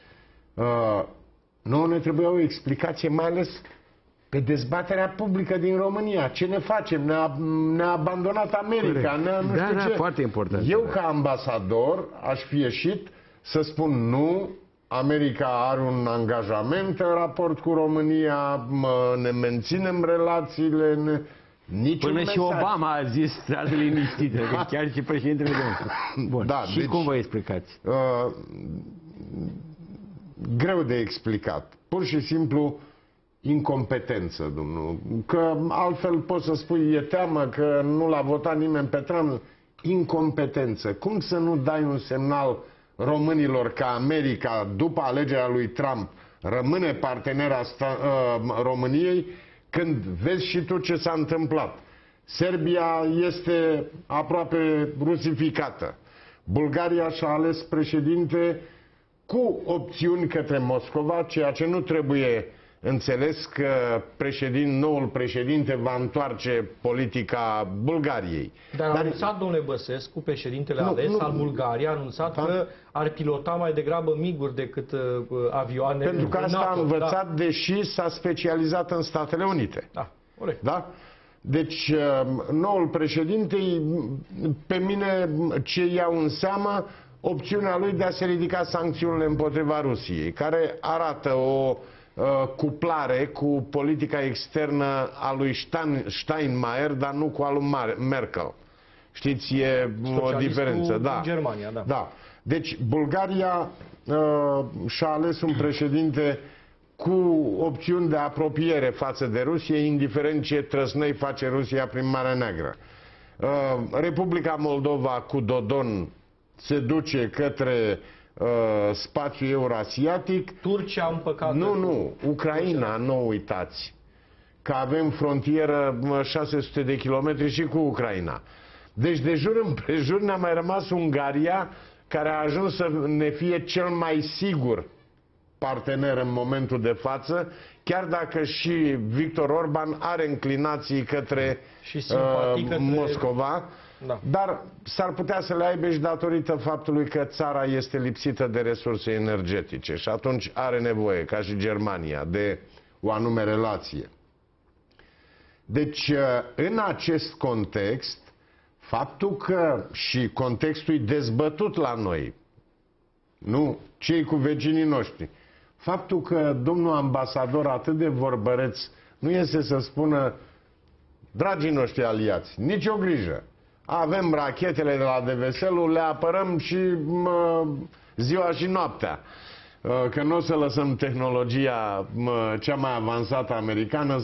Nouă ne trebuia o explicație, mai ales pe dezbaterea publică din România. Ce ne facem? Ne-a abandonat America. Nu știu ce. Foarte important. Eu ca ambasador aș fi ieșit să spun nu, America are un angajament în raport cu România, ne menținem relațiile, niciun mesaj. Și Obama a zis să liniștită, că chiar și președintele nostru. Bun. Da, și deci, cum vă explicați? Greu de explicat. Pur și simplu incompetență, domnul. Că altfel poți să spui, e teamă că nu l-a votat nimeni pe Trump. Incompetență. Cum să nu dai un semnal românilor că America, după alegerea lui Trump, rămâne partenera României, când vezi și tu ce s-a întâmplat? Serbia este aproape rusificată. Bulgaria și-a ales președinte cu opțiuni către Moscova, ceea ce nu trebuie înțeles că noul președinte va întoarce politica Bulgariei. Dar a anunțat, domnule Băsescu, președintele ales al Bulgariei, a anunțat că ar pilota mai degrabă miguri decât avioane. Pentru că asta a învățat, deși s-a specializat în Statele Unite. Da, corect. Da? Deci, noul președinte, pe mine ce iau în seamă, opțiunea lui de a se ridica sancțiunile împotriva Rusiei, care arată o cuplare cu politica externă a lui Steinmeier, dar nu cu a lui Merkel. Știți, e o diferență. Da. Germania, da. Da. Deci, Bulgaria și-a ales un președinte cu opțiuni de apropiere față de Rusie, indiferent ce trăsnăi face Rusia prin Marea Neagră. Republica Moldova cu Dodon se duce către spațiul eurasiatic. Turcia împăcată. Nu, Ucraina, nu uitați că avem frontieră 600 de kilometri și cu Ucraina. Deci de jur împrejur ne-a mai rămas Ungaria, care a ajuns să ne fie cel mai sigur partener în momentul de față, chiar dacă și Victor Orban are înclinații către Moscova. Da. Dar s-ar putea să le aibă și datorită faptului că țara este lipsită de resurse energetice și atunci are nevoie, ca și Germania, de o anume relație. Deci, în acest context, faptul că și contextul e dezbătut la noi, nu cei cu vecinii noștri, faptul că domnul ambasador atât de vorbăreț nu iese să spună: dragii noștri aliați, nicio grijă, avem rachetele de la Deveselu, le apărăm și ziua și noaptea. Că nu o să lăsăm tehnologia cea mai avansată americană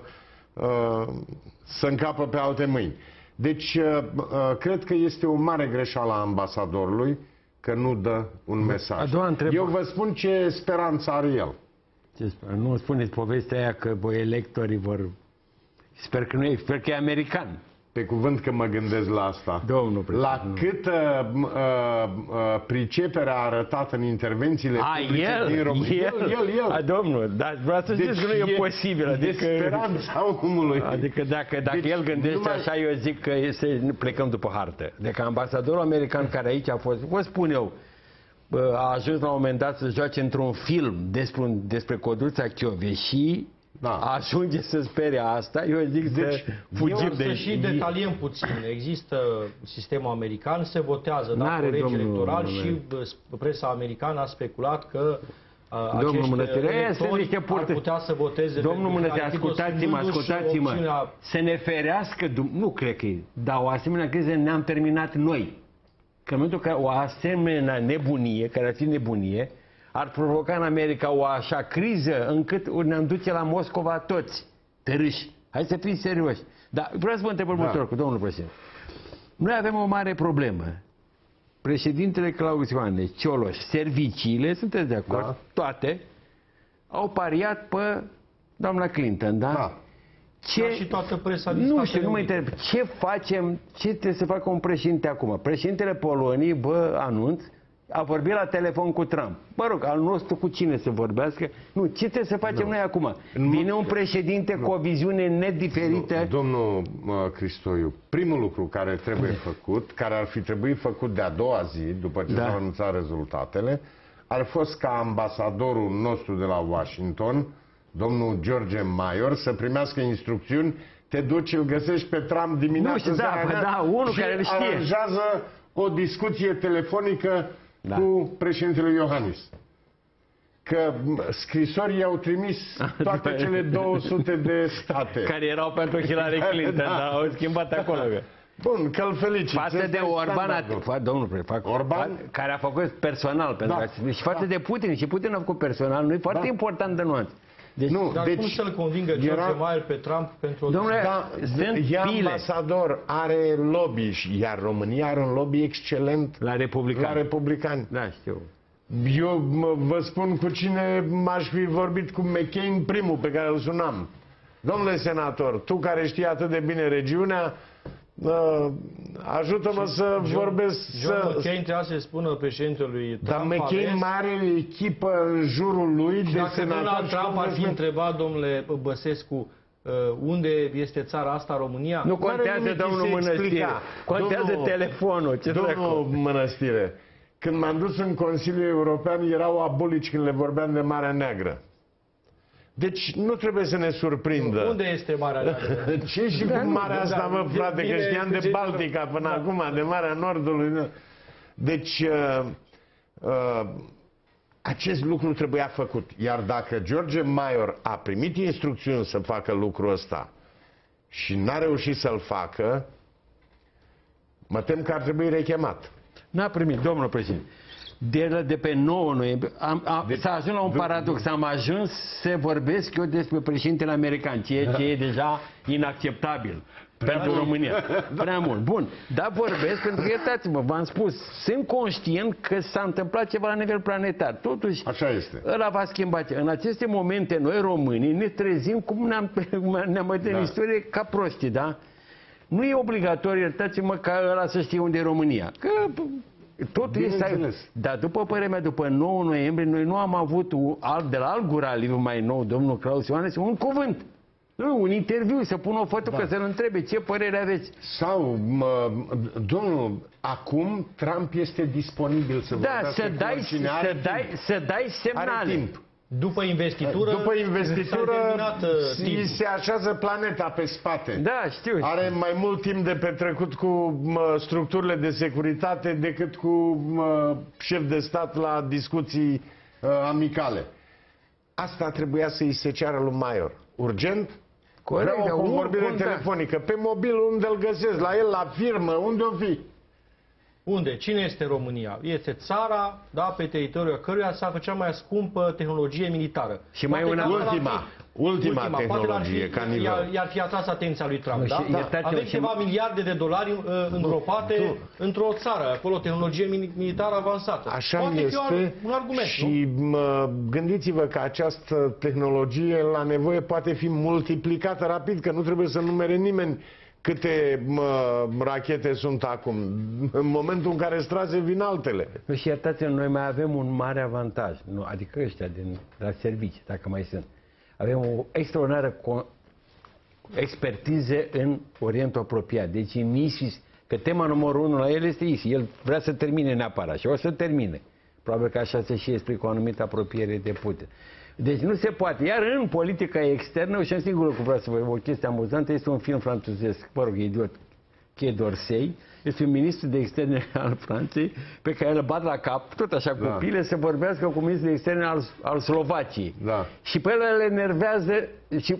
să încapă pe alte mâini. Deci, cred că este o mare greșeală a ambasadorului că nu dă un mesaj. Eu vă spun ce speranță are el. Nu spuneți povestea aia că electorii vor... Sper că nu e, sper că e american. Pe cuvânt că mă gândesc la asta. Domnul președinte. La cât pricepere a arătat în intervențiile publice din România. El. Domnul, dar vreau să zic că nu e posibil. Adică speranța omului. Adică dacă el gândește așa, eu zic că să plecăm după hartă. Deci ambasadorul american care aici a fost, vă spun eu, a ajuns la un moment dat să joace într-un film despre Codruța Chioveși. Da. Ajunge să spere asta, eu zic să fugim de... Să și detaliem puțin. Există sistemul american, se votează dacă legi electoral și presa americană a speculat că acești electori ar putea să voteze... Domnul Mânătire, ascultați-mă, să ne ferească, nu cred că e, dar o asemenea criză ne-am terminat noi. Că în momentul că o asemenea nebunie, care ar fi nebunie, ar provoca în America o așa criză încât ne-am duce la Moscova toți, tărâși. Hai să fim serioși. Dar vreau să vă întreb următor, cu domnul președinte. Noi avem o mare problemă. Președintele Claus Iohannis, Cioloș, serviciile, sunteți de acord? Da. Toate au pariat pe doamna Clinton, da? Da. Și toată presa din Nu știu, nu mă întreb. Ce facem, ce trebuie să facă un președinte acum? Președintele Poloniei, anunț, a vorbit la telefon cu Trump. Mă rog, al nostru cu cine să vorbească? Nu, ce trebuie să facem noi acum? Vine un președinte cu o viziune nediferită. Domnul Cristoiu, primul lucru care trebuie făcut, care ar fi trebuit făcut de-a doua zi, după ce s-au anunțat rezultatele, ar fost ca ambasadorul nostru de la Washington, domnul George Maior, să primească instrucțiuni, te duci, îl găsești pe Trump dimineața unul care îl știe. Aranjează o discuție telefonică cu președintele Iohannis. Că scrisorii i-au trimis toate cele 200 de state. Care erau pentru Hillary Clinton, dar au schimbat acolo. Bun, că-l felicit. Față de Orban, domnul Orban, care a făcut personal, și față de Putin, și Putin a făcut personal, nu e foarte important de nuanță. Deci, dar cum să-l convingă George Maier pe Trump pentru... Domnule, e ambasador, are lobby, iar România are un lobby excelent la republicani. Da, știu. Eu vă spun cu cine m-aș fi vorbit, cu McCain, primul pe care îl sunam. Domnule senator, tu care știi atât de bine regiunea, ajută-mă să vorbesc... John McCain trebuia să-i spună președintelui Trump... Dar McCain mai are echipă în jurul lui de senator. Trump ar fi întrebat, domnule Băsescu, unde este țara asta, România? Nu contează, domnul Mănăstire. Contează telefonul. Domnul Mănăstire, când m-am dus în Consiliul European, erau abolici când le vorbeam de Marea Neagră. Deci nu trebuie să ne surprindă. Unde este Marea Neagră? Ce și cu Marea asta, mă, frate, că știam de Baltica până acum, de Marea Nordului. Deci, acest lucru trebuia făcut. Iar dacă George Maior a primit instrucțiuni să facă lucrul ăsta și n-a reușit să-l facă, mă tem că ar trebui rechemat. N-a primit, domnul președinte. De pe 9 noiembrie s-a ajuns la un paradox. Am ajuns să vorbesc eu despre președintele american, ceea ce e deja inacceptabil pentru România. Prea mult. Bun. Dar vorbesc pentru că, iertați-mă, v-am spus, sunt conștient că s-a întâmplat ceva la nivel planetar. Totuși, așa este. Ăla va schimba. În aceste momente, noi românii ne trezim cum ne-am bătut în istorie ca proști, da? Nu e obligatoriu, iertați-mă, ca ăla să știe unde e România. Că totul este... Dar după părerea mea, după 9 noiembrie, noi nu am avut de la alt guraliv mai nou, domnul Claus Iohannis, un cuvânt. Nu, un interviu, să pună o foto că să-l întrebe ce părere aveți. Sau, domnul, acum Trump este disponibil să vorbească să dai semnale. Are timp. După investitură, se așează planeta pe spate. Da, știu. Are mai mult timp de petrecut cu structurile de securitate decât cu șef de stat la discuții amicale. Asta trebuia să-i se ceară lui Maior. Urgent? Vreau o convorbire telefonică. Pe mobil, unde îl găsesc? La el, la firmă? Unde o fi? Unde? Cine este România? Este țara, da, pe teritoriul căruia s-a făcut cea mai scumpă tehnologie militară. Și mai una ultima. Ultima poate tehnologie, ca nivel. i-ar fi atras atenția lui Trump, Nu, da? și iertați-mă, Avem și- ceva miliarde de dolari îngropate într-o țară, acolo tehnologie militară avansată. Așa Poate este fi un argument, și gândiți-vă că această tehnologie la nevoie poate fi multiplicată rapid, că nu trebuie să numere nimeni câte rachete sunt acum. În momentul în care strase vin altele. Nu, și iertați-mă, noi mai avem un mare avantaj, nu, adică ăștia la servicii, dacă mai sunt. Avem o extraordinară expertiză în Orientul Apropiat. Deci în ISIS, că tema numărul 1 la el este ISIS. El vrea să termine neapărat și o să termine. Probabil că așa se și explică o anumită apropiere de Putin. Deci nu se poate. Iar în politica externă, și în singur lucru vreau să vă o chestie amuzantă, este un film francezesc, mă rog, idiot, Quai d'Orsay, este un ministru de externe al Franței pe care îl bat la cap, tot așa cu pile, să vorbească cu ministrul de externe al Slovaciei. Da. Și pe el le enervează și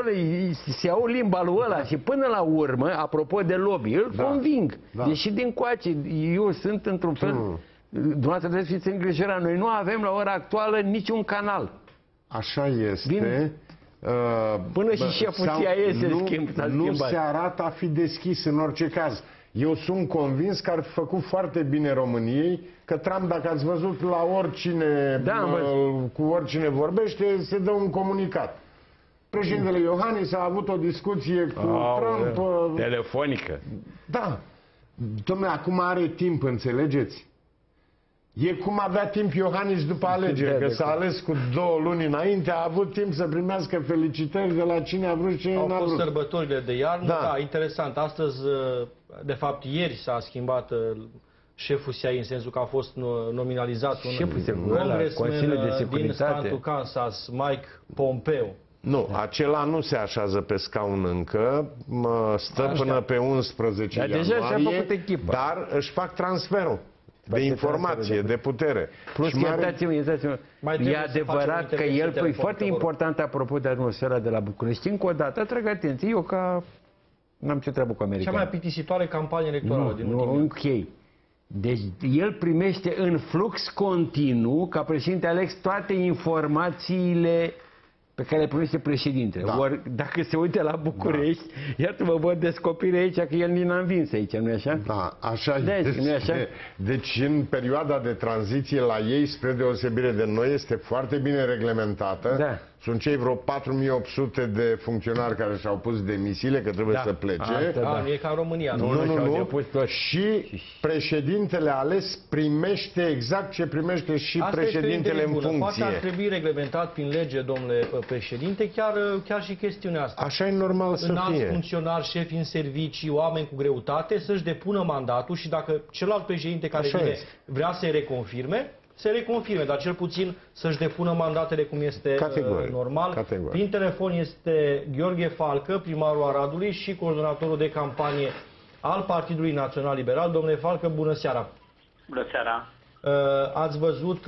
se iau limba lui ăla și până la urmă, apropo de lobby, îl conving. Deși din coace, eu sunt într-un fel, dumneavoastră trebuie să fiți îngrijorați. Noi nu avem la ora actuală niciun canal. Așa este. Până și șeful CIA se schimbă. Nu se arată a fi deschis în orice caz. Eu sunt convins că ar fi făcut foarte bine României, că Trump, dacă ați văzut la oricine, cu oricine vorbește, se dă un comunicat. Președintele Iohannis a avut o discuție cu Trump. Telefonică. Da. Dom'le, acum are timp, înțelegeți? E cum avea timp Iohannis după alegeri, că s-a ales cu 2 luni înainte, a avut timp să primească felicitări de la cine a vrut și cine n-a vrut. Au fost sărbătorile de iarnă, da, interesant. Astăzi, de fapt, ieri s-a schimbat șeful CIA în sensul că a fost nominalizat un congresman din statul Kansas, Mike Pompeo. Nu, acela nu se așează pe scaun încă, stă până pe 11 ianuarie, dar își fac transferul de informație, de putere. Plus, iertați-mă, e adevărat că el, e foarte important apropo de atmosfera de la București. Încă o dată, atrag atenție, eu ca n-am ce treabă cu americani. Cea mai plictisitoare campanie electorală din ultimii ani. Ok. Deci el primește în flux continuu, ca președinte Alex, toate informațiile pe care le primește președintele. Da. Ori dacă se uite la București, iată mă văd descoperi aici că el nici n-a învins aici, nu-i așa? Da, așa este. Deci în perioada de tranziție la ei, spre deosebire de noi, este foarte bine reglementată. Da. Sunt cei vreo 4800 de funcționari care și-au pus demisiile, că trebuie să plece. Nu e ca în România. Nu. Și președintele ales primește exact ce primește și președintele în funcție. Poate ar trebui reglementat prin lege, domnule președinte, chiar și chestiunea asta. Așa e normal să fie. Înalți funcționari, șefi în servicii, oameni cu greutate, să-și depună mandatul și dacă celălalt președinte care vine vrea să-i reconfirme, se reconfirme, dar cel puțin să-și depună mandatele cum este normal. Prin telefon este Gheorghe Falcă, primarul Aradului și coordonatorul de campanie al Partidului Național Liberal. Domnule Falcă, bună seara! Bună seara! Ați văzut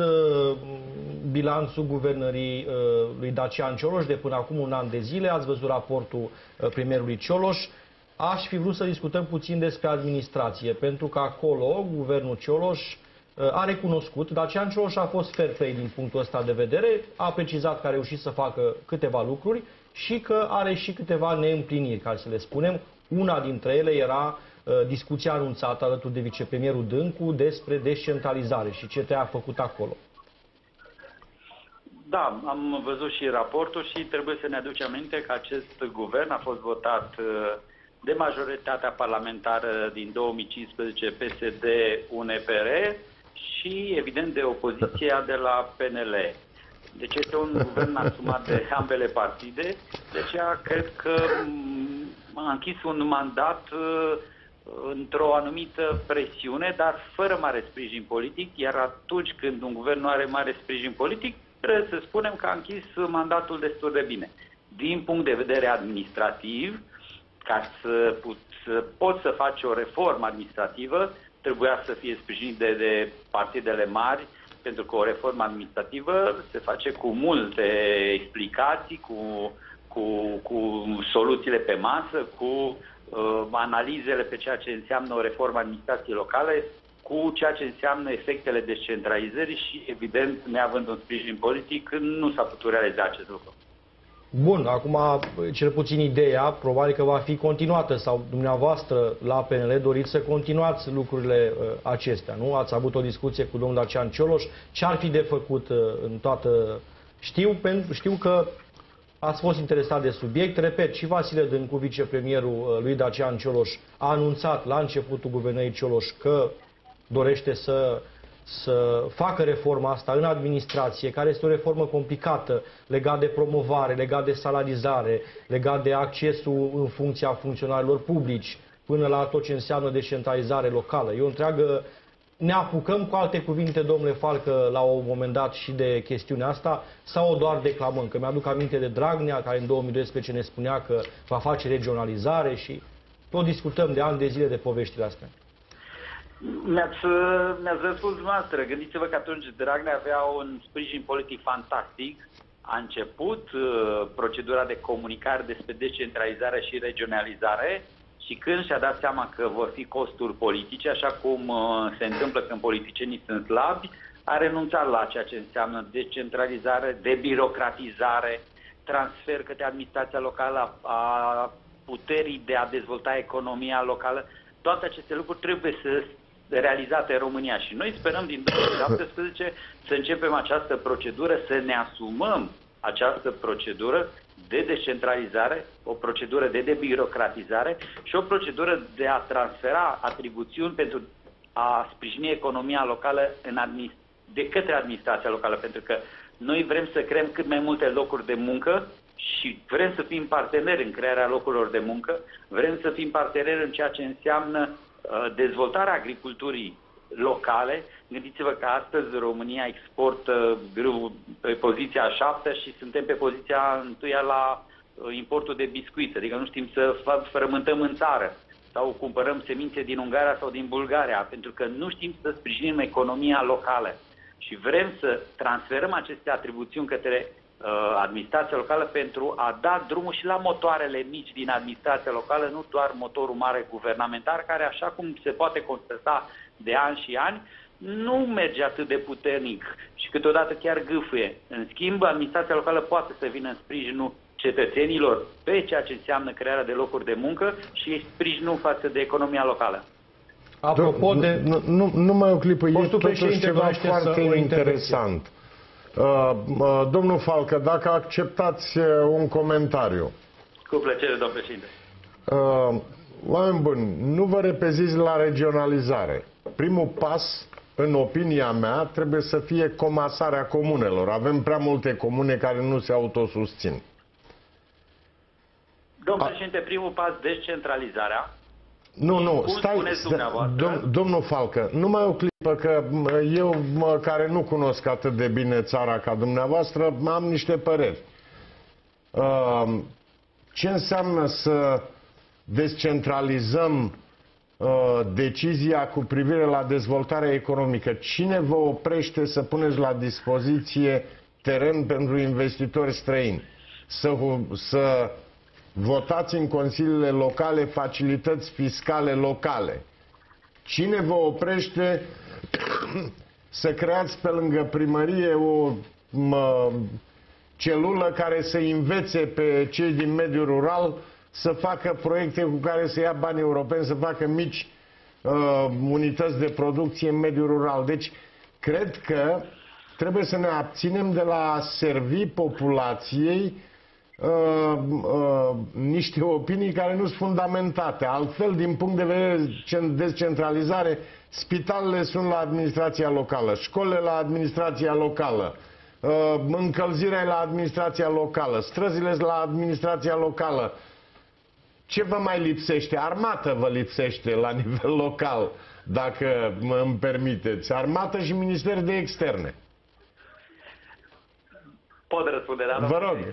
bilanțul guvernării lui Dacian Cioloș de până acum un an de zile, ați văzut raportul premierului Cioloș. Aș fi vrut să discutăm puțin despre administrație, pentru că acolo guvernul Cioloș a recunoscut, Dacian Cioloș a fost fair play din punctul ăsta de vedere, a precizat că a reușit să facă câteva lucruri și că are și câteva neîmpliniri, ca să le spunem. Una dintre ele era discuția anunțată alături de vicepremierul Dâncu despre descentralizare și ce te-a făcut acolo. Da, am văzut și raportul și trebuie să ne aducem aminte că acest guvern a fost votat de majoritatea parlamentară din 2015 PSD-UNPR și, evident, de opoziția de la PNL. Deci este un guvern asumat de ambele partide, de aceea cred că a închis un mandat într-o anumită presiune, dar fără mare sprijin politic, iar atunci când un guvern nu are mare sprijin politic, trebuie să spunem că a închis mandatul destul de bine. Din punct de vedere administrativ, ca să poți să faci o reformă administrativă, trebuia să fie sprijinit de partidele mari, pentru că o reformă administrativă se face cu multe explicații, cu soluțiile pe masă, cu analizele pe ceea ce înseamnă o reformă administrației locale, cu ceea ce înseamnă efectele descentralizării și, evident, neavând un sprijin politic, nu s-a putut realiza acest lucru. Bun, acum, cel puțin ideea, probabil că va fi continuată sau dumneavoastră la PNL doriți să continuați lucrurile acestea, nu? Ați avut o discuție cu domnul Dacian Cioloș. Ce ar fi de făcut în toată... Știu că ați fost interesat de subiect. Repet, și Vasile Dâncu, vicepremierul lui Dacian Cioloș, a anunțat la începutul guvernării Cioloș că dorește să facă reforma asta în administrație, care este o reformă complicată, legat de promovare, legat de salarizare, legat de accesul în funcția funcționarilor publici, până la tot ce înseamnă descentralizare locală. E o întreagă... Ne apucăm, cu alte cuvinte, domnule Falcă, la un moment dat și de chestiunea asta, sau o doar declamăm? Că mi-aduc aminte de Dragnea, care în 2012 ne spunea că va face regionalizare și tot discutăm de ani de zile de poveștile astea. Mi-ați răspuns noastră. Gândiți-vă că atunci Dragnea avea un sprijin politic fantastic. A început procedura de comunicare despre descentralizare și regionalizare și când și-a dat seama că vor fi costuri politice, așa cum se întâmplă când politicienii sunt slabi, a renunțat la ceea ce înseamnă descentralizare, debirocratizare, transfer către administrația locală a puterii de a dezvolta economia locală. Toate aceste lucruri trebuie să realizate în România și noi sperăm din 2017 să începem această procedură, să ne asumăm această procedură de descentralizare, o procedură de debirocratizare și o procedură de a transfera atribuțiuni pentru a sprijini economia locală de către administrația locală, pentru că noi vrem să creăm cât mai multe locuri de muncă și vrem să fim parteneri în crearea locurilor de muncă, vrem să fim parteneri în ceea ce înseamnă dezvoltarea agriculturii locale. Gândiți-vă că astăzi România exportă grâu pe poziția 7 și suntem pe poziția 1 la importul de biscuiți, adică nu știm să frământăm în țară sau cumpărăm semințe din Ungaria sau din Bulgaria, pentru că nu știm să sprijinim economia locală și vrem să transferăm aceste atribuțiuni către administrația locală pentru a da drumul și la motoarele mici din administrația locală, nu doar motorul mare guvernamentar, care, așa cum se poate constata de ani și ani, nu merge atât de puternic și câteodată chiar gâfâie. În schimb, administrația locală poate să vină în sprijinul cetățenilor pe ceea ce înseamnă crearea de locuri de muncă și sprijinul față de economia locală. Apropo de... Numai o clipă, e totuși ceva foarte interesant. Domnul Falcă, dacă acceptați un comentariu. Cu plăcere, domnul președinte. Oameni buni, nu vă repeziți la regionalizare. Primul pas, în opinia mea, trebuie să fie comasarea comunelor. Avem prea multe comune care nu se autosusțin. Domnul președinte, primul pas, descentralizarea. Nu, stai, domnul Falcă, numai o clipă, că eu, care nu cunosc atât de bine țara ca dumneavoastră, am niște păreri. Ce înseamnă să descentralizăm decizia cu privire la dezvoltarea economică? Cine vă oprește să puneți la dispoziție teren pentru investitori străini? Să votați în consiliile locale facilități fiscale locale. Cine vă oprește să creați pe lângă primărie o celulă care să învețe pe cei din mediul rural să facă proiecte cu care să ia bani europeni, să facă mici unități de producție în mediul rural? Deci, cred că trebuie să ne abținem de la a servi populației niște opinii care nu sunt fundamentate. Altfel, din punct de vedere de descentralizare, spitalele sunt la administrația locală, școlile la administrația locală, încălzirea la administrația locală, străzile la administrația locală. Ce vă mai lipsește? Armată vă lipsește la nivel local, dacă îmi permiteți. Armată și Minister de Externe. Pot răspunde, da? Vă rog.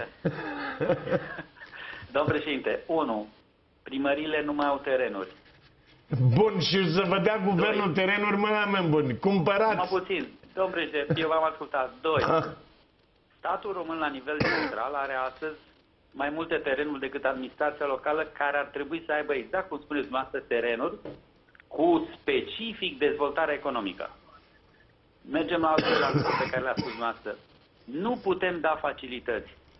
Domnul președinte, 1. Primările nu mai au terenuri. Bun, și să vă dea guvernul terenuri, oameni buni. Cumpărați. Mă puțin. Domnul președinte, eu v-am ascultat. 2. Statul român la nivel central are astăzi mai multe terenuri decât administrația locală, care ar trebui să aibă, exact cum spuneți dumneavoastră, terenuri cu specific dezvoltare economică. Mergem la altele lucruri pe care le-a spus dumneavoastră. Nu putem da facilități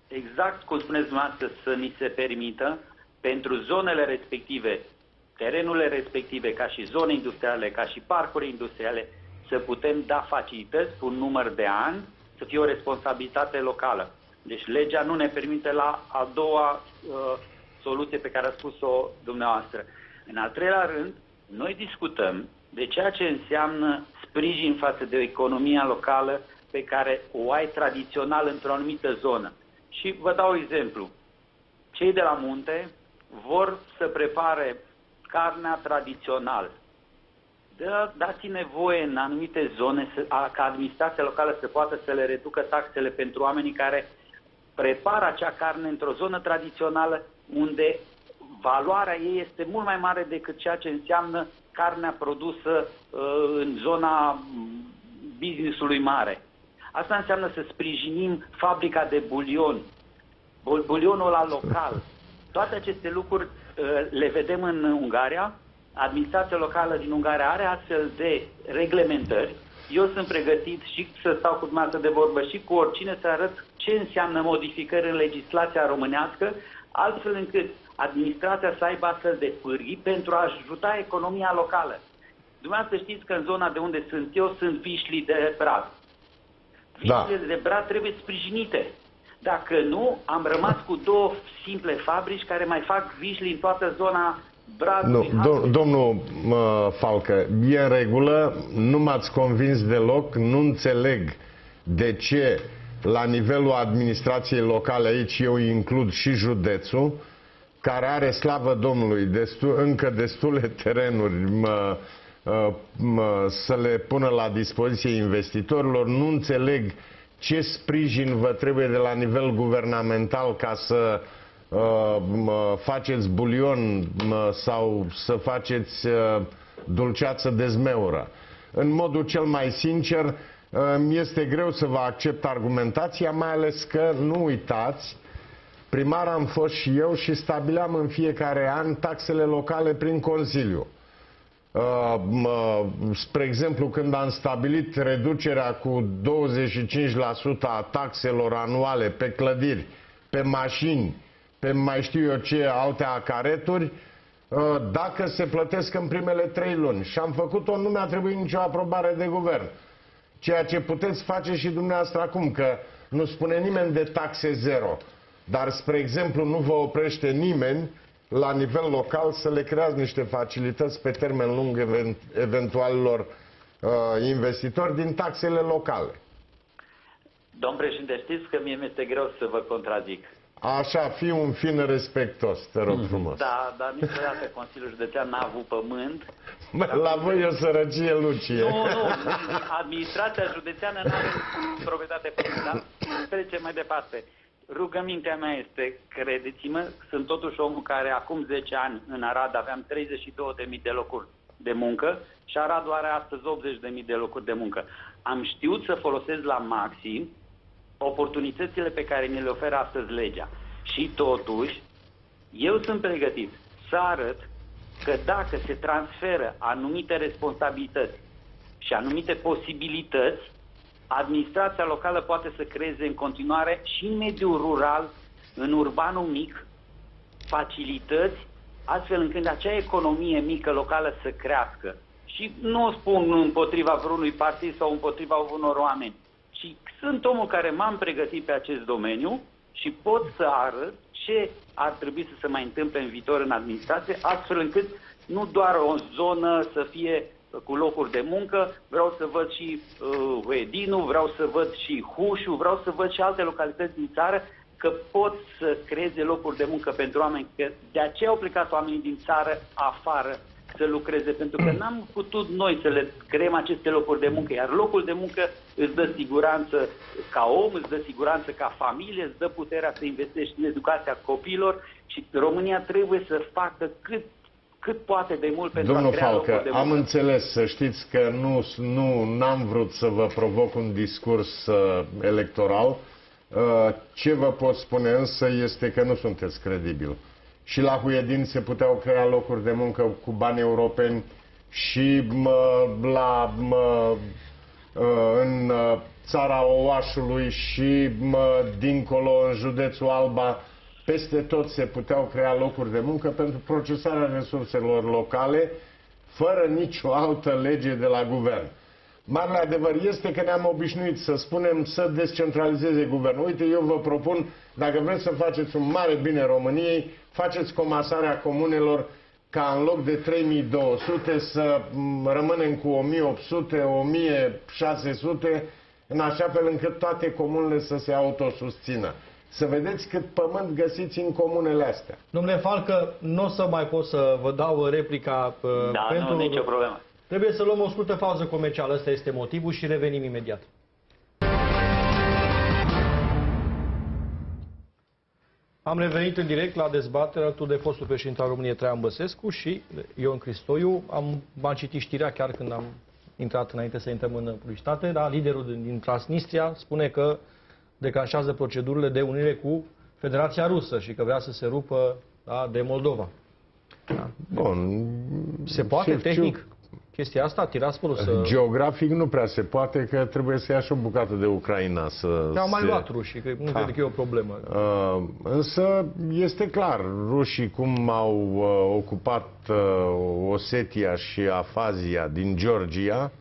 exact cum spuneți dumneavoastră, să ni se permită pentru zonele respective, terenurile respective, ca și zone industriale, ca și parcuri industriale, să putem da facilități cu un număr de ani, să fie o responsabilitate locală. Deci legea nu ne permite la a doua soluție pe care a spus-o dumneavoastră. În al treilea rând, noi discutăm de ceea ce înseamnă sprijin față de economia locală pe care o ai tradițional într-o anumită zonă. Și vă dau exemplu. Cei de la munte vor să prepare carnea tradițional. Dați-ne voie în anumite zone ca administrația locală să poată să le reducă taxele pentru oamenii care prepară acea carne într-o zonă tradițională unde valoarea ei este mult mai mare decât ceea ce înseamnă carnea produsă în zona business-ului mare. Asta înseamnă să sprijinim fabrica de bulion, bulionul ăla local. Toate aceste lucruri le vedem în Ungaria. Administrația locală din Ungaria are astfel de reglementări. Eu sunt pregătit și să stau cu dumneavoastră de vorbă și cu oricine să arăt ce înseamnă modificări în legislația românească, astfel încât administrația să aibă astfel de pârghii pentru a ajuta economia locală. Dumneavoastră știți că în zona de unde sunt eu sunt vișlii de brad. Vișlile de brad trebuie sprijinite. Dacă nu, am rămas cu două simple fabrici care mai fac vișli în toată zona Bradului. Domnul Falcă, e în regulă, nu m-ați convins deloc, nu înțeleg de ce la nivelul administrației locale, aici eu includ și județul, care are, slavă Domnului, încă destule terenuri să le pună la dispoziție investitorilor, nu înțeleg ce sprijin vă trebuie de la nivel guvernamental ca să faceți bulion sau să faceți dulceață de zmeură. În modul cel mai sincer, este greu să vă accept argumentația, mai ales că, nu uitați, primar am fost și eu și stabileam în fiecare an taxele locale prin Consiliu. Spre exemplu, când am stabilit reducerea cu 25% a taxelor anuale pe clădiri, pe mașini, pe mai știu eu ce alte acareturi, dacă se plătesc în primele 3 luni. Și am făcut-o, nu mi-a trebuit nicio aprobare de guvern. Ceea ce puteți face și dumneavoastră acum, că nu spune nimeni de taxe zero. Dar, spre exemplu, nu vă oprește nimeni la nivel local să le creați niște facilități pe termen lung eventualilor investitori din taxele locale. Domn președinte, știți că mie mi-este greu să vă contrazic. Așa, fii un fin respectos, te rog frumos. Da, dar niciodată Consiliul Județean n-a avut pământ. La voi e o sărăcie lucie. Nu, administrația județeană nu are proprietate pământ, dar trecem mai departe. Rugămintea mea este, credeți-mă, sunt totuși omul care acum 10 ani în Arad aveam 32.000 de locuri de muncă și Aradul are astăzi 80.000 de locuri de muncă. Am știut să folosesc la maxim oportunitățile pe care ne le oferă astăzi legea. Și totuși, eu sunt pregătit să arăt că dacă se transferă anumite responsabilități și anumite posibilități, administrația locală poate să creeze în continuare și în mediul rural, în urbanul mic, facilități, astfel încât acea economie mică locală să crească. Și nu o spun împotriva vreunui partid sau împotriva unor oameni, ci sunt omul care m-am pregătit pe acest domeniu și pot să arăt ce ar trebui să se mai întâmple în viitor în administrație, astfel încât nu doar o zonă să fie cu locuri de muncă, vreau să văd și Edinu, vreau să văd și Hușu, vreau să văd și alte localități din țară, că pot să creeze locuri de muncă pentru oameni, că de aceea au plecat oamenii din țară afară să lucreze, pentru că n-am putut noi să le creăm aceste locuri de muncă, iar locul de muncă îți dă siguranță ca om, îți dă siguranță ca familie, îți dă puterea să investești în educația copiilor și România trebuie să facă cât poate de mult pentru a crea locuri de muncă. Am înțeles, să știți că n-am vrut să vă provoc un discurs electoral. Ce vă pot spune însă este că nu sunteți credibil. Și la Huiedin se puteau crea locuri de muncă cu bani europeni și la în țara Oașului și dincolo în județul Alba, peste tot se puteau crea locuri de muncă pentru procesarea resurselor locale, fără nicio altă lege de la guvern. Marele adevăr este că ne-am obișnuit să spunem să descentralizeze guvernul. Uite, eu vă propun, dacă vreți să faceți un mare bine României, faceți comasarea comunelor ca în loc de 3200 să rămânem cu 1800, 1600, în așa fel încât toate comunele să se autosusțină. Să vedeți cât pământ găsiți în comunele astea. Domnule Falcă, nu o să mai pot să vă dau replica pentru... Nu, nicio problemă. Trebuie să luăm o scurtă pauză comercială, ăsta este motivul și revenim imediat. Am revenit în direct la dezbatere alături de fostul președinte al României, Traian Băsescu, și Ion Cristoiu. M-am citit știrea chiar când am intrat înainte să intrăm în publicitate, dar liderul din Transnistria spune că declanșează procedurile de unire cu Federația Rusă și că vrea să se rupă de Moldova. Bun. Se poate tehnic chestia asta, Tiraspolul să... Geografic nu prea se poate, că trebuie să ia și o bucată de Ucraina să... Au mai luat rușii, că nu cred că e o problemă. Însă este clar, rușii cum au ocupat Osetia și Abhazia din Georgia,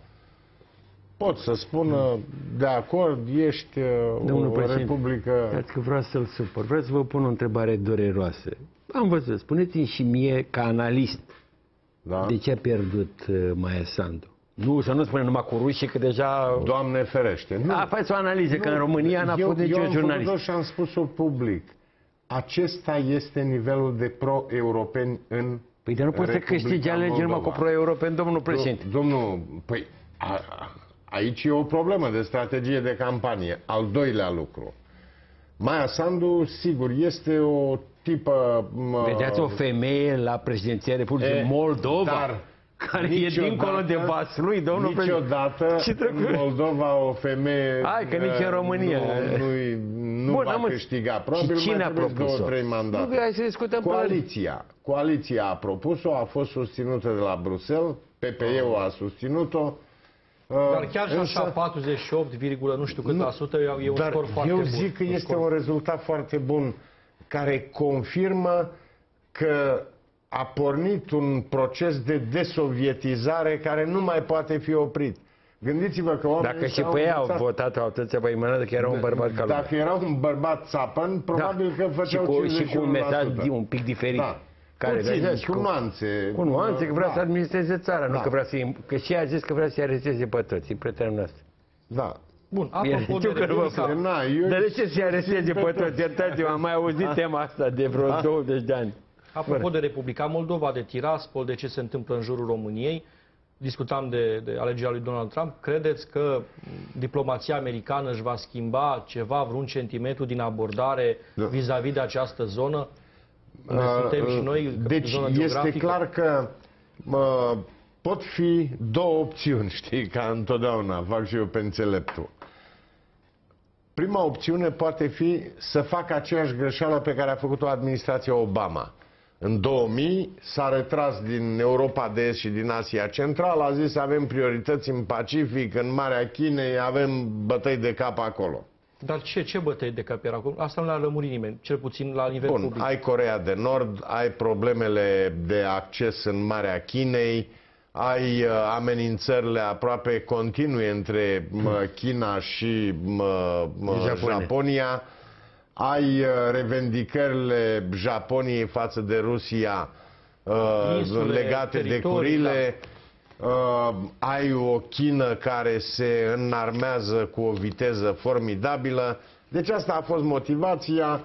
pot să spună, de acord, ești o republică... Dați că vreau să-l supăr. Vreau să vă pun o întrebare dureroasă. Am văzut, spuneți-mi și mie, ca analist, Da? de ce a pierdut Maia Sandu? Nu, să nu spunem numai cu rușii, că deja... Doamne ferește. Nu. Faceți o analiză, că în România n-a fost niciun jurnalist. Eu am și am spus-o public. Acesta este nivelul de pro-europeni în Păi de nu poți să câștigi alegeri numai cu pro-europeni, domnul președinte. Domnul, păi, aici e o problemă de strategie de campanie. Al doilea lucru. Maia Sandu, sigur, este o tipă... Vedeați o femeie la președinția Republicii Moldova, care e dincolo de Vaslui, domnul niciodată în Moldova o femeie... Hai, că nici în România. Nu va câștiga. Probabil și cine mai trebuie 2-3 mandate. Hai să discutăm. Coaliția a propus-o, a fost susținută de la Bruxelles, PPE-ul a susținut-o. Dar chiar și așa, 48, nu știu cât la sută, e un scor foarte bun. Eu zic că este un rezultat foarte bun, care confirmă că a pornit un proces de desovietizare care nu mai poate fi oprit. Gândiți-vă că oamenii... Dacă și pe ei au votat atâția pe imană, că era un bărbat ca Dacă era un bărbat țapăn, probabil că făceau 51%. Și cu un mesaj un pic diferit. Da. Cu nuanțe. Cu nuanțe, că vrea să administreze țara, nu că vrea să... Că și a zis că vrea să-i aresteze pe toți, prietenul nostru. Da. Bun, apropo de Republica... Dar de ce să-i aresteze pe toți? Iertați-mă, am mai auzit tema asta de vreo 20 de ani. Apropo de Republica Moldova, de Tiraspol, de ce se întâmplă în jurul României, discutam de alegerea lui Donald Trump. Credeți că diplomația americană își va schimba ceva, vreun centimetru din abordare vis-a-vis de această zonă? Suntem și noi deci este clar că pot fi două opțiuni, știi, ca întotdeauna, fac și eu pe înțeleptul. Prima opțiune poate fi să facă aceeași greșeală pe care a făcut-o administrația Obama. În 2000 s-a retras din Europa de Est și din Asia Centrală, a zis avem priorități în Pacific, în Marea Chinei, avem bătăi de cap acolo. Dar ce bătăi de cap era acolo? Asta nu l-a lămurit nimeni, cel puțin la nivel public. Ai Coreea de Nord, ai problemele de acces în Marea Chinei, ai amenințările aproape continue între China și Japonia, ai revendicările Japoniei față de Rusia legate de Curile, ai o Chină care se înarmează cu o viteză formidabilă. Deci asta a fost motivația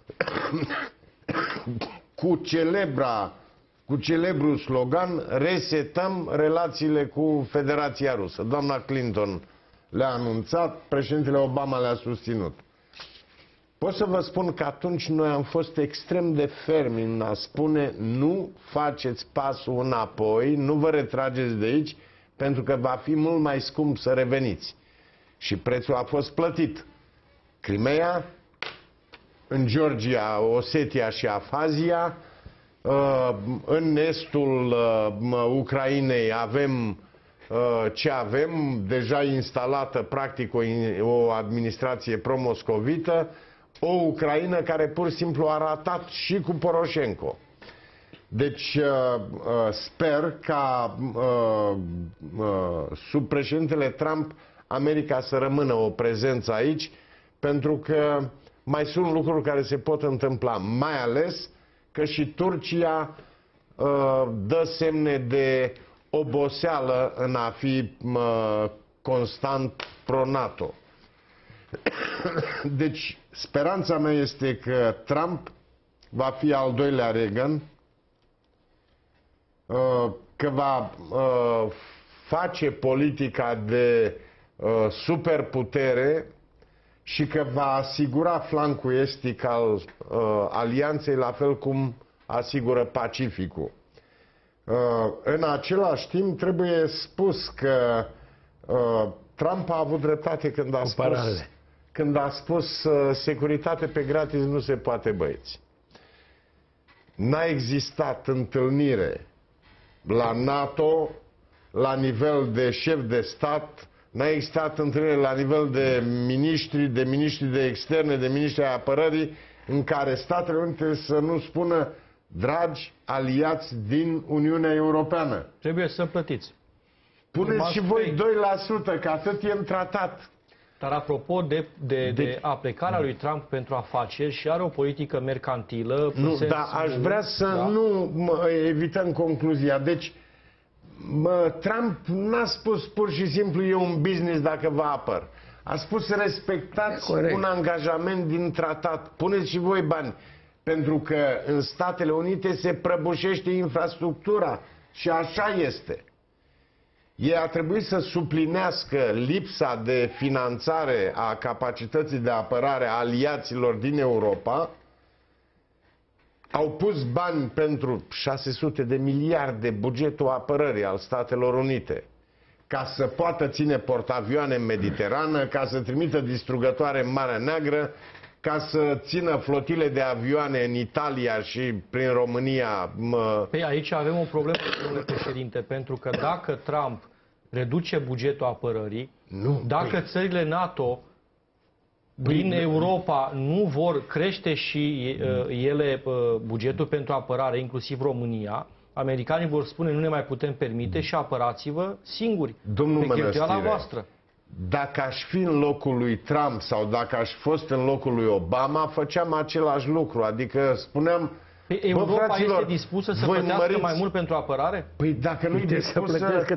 cu celebrul slogan: resetăm relațiile cu Federația Rusă. Doamna Clinton le-a anunțat, președintele Obama le-a susținut. Pot să vă spun că atunci noi am fost extrem de fermi în a spune nu faceți pasul înapoi, nu vă retrageți de aici, pentru că va fi mult mai scump să reveniți. Și prețul a fost plătit. Crimea, în Georgia, Osetia și Abhazia, în estul Ucrainei avem ce avem, deja instalată practic o administrație pro-moscovită, o Ucraină care pur și simplu a ratat și cu Poroșenko. Deci sper ca sub președintele Trump America să rămână o prezență aici, pentru că mai sunt lucruri care se pot întâmpla, mai ales că și Turcia dă semne de oboseală în a fi constant pro-NATO. Deci speranța mea este că Trump va fi al doilea Reagan, că va face politica de superputere și că va asigura flancul estic al alianței, la fel cum asigură Pacificul. În același timp trebuie spus că Trump a avut dreptate când a spus securitate pe gratis nu se poate, băieți. N-a existat întâlnire la NATO la nivel de șef de stat, n-a existat întâlnire la nivel de miniștri de externe, de miniștri ai apărării, în care Statele Unite să nu spună: dragi aliați din Uniunea Europeană, trebuie să plătiți. Puneți și voi 2%, că atât e în tratat. Dar apropo de aplicarea lui Trump pentru afaceri, și are o politică mercantilă. Nu, dar aș vrea să nu evităm concluzia. Deci, Trump n-a spus pur și simplu e un business dacă vă apăr. A spus respectați un angajament din tratat. Puneți și voi bani. Pentru că în Statele Unite se prăbușește infrastructura. Și așa este. Ei a trebuit să suplinească lipsa de finanțare a capacității de apărare a aliaților din Europa. Au pus bani pentru 600 de miliarde bugetul apărării al Statelor Unite, ca să poată ține portavioane în Mediterană, ca să trimită distrugătoare în Marea Neagră, ca să țină flotile de avioane în Italia și prin România. Păi aici avem o problemă, domnule președinte, pentru că dacă Trump reduce bugetul apărării, dacă țările NATO din Europa nu vor crește și ele bugetul pentru apărare, inclusiv România, americanii vor spune: nu ne mai putem permite și apărați-vă singuri, pe cheltuiala voastră. Dacă aș fi în locul lui Trump sau dacă aș fi fost în locul lui Obama, făceam același lucru. Adică spuneam: Europa este dispusă să plătească mai mult pentru apărare? Păi dacă nu-i dispusă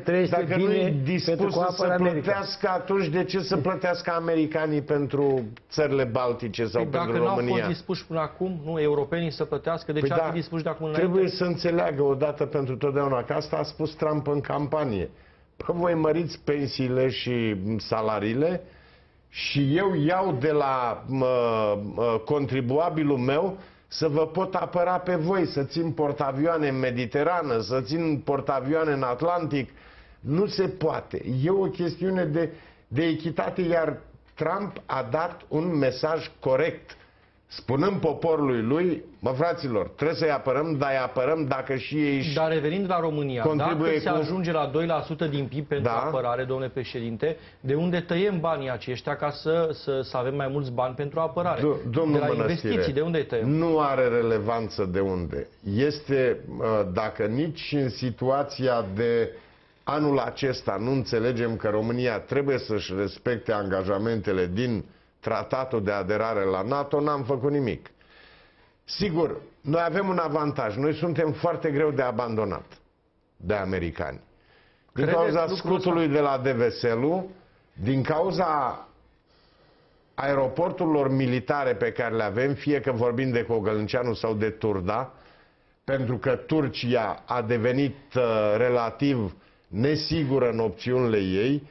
să plătească, atunci de ce să plătească americanii pentru țările Baltice sau pentru România? Dacă n-au fost dispuși până acum, nu, europenii să plătească, de ce ar fi dispuși de acum înainte? Trebuie să înțeleagă odată pentru totdeauna că asta a spus Trump în campanie. Păi voi măriți pensiile și salariile și eu iau de la contribuabilul meu să vă pot apăra pe voi, să țin portavioane în Mediterană, să țin portavioane în Atlantic. Nu se poate. E o chestiune de echitate, iar Trump a dat un mesaj corect, spunând poporului lui: mă, fraților, trebuie să-i apărăm, dar îi apărăm dacă și ei... Dar revenind la România, dacă se ajunge la 2% din PIB pentru apărare, domnule președinte, de unde tăiem banii aceștia ca să avem mai mulți bani pentru apărare? Domnul de la investiții, de unde îi tăiem? Nu are relevanță de unde. Este, dacă nici în situația de anul acesta nu înțelegem că România trebuie să-și respecte angajamentele din tratatul de aderare la NATO, n-am făcut nimic. Sigur, noi avem un avantaj. Noi suntem foarte greu de abandonat de americani. Din cauza scutului de la Deveselu, din cauza aeroporturilor militare pe care le avem, fie că vorbim de Cogălnceanu sau de Turda, pentru că Turcia a devenit relativ nesigură în opțiunile ei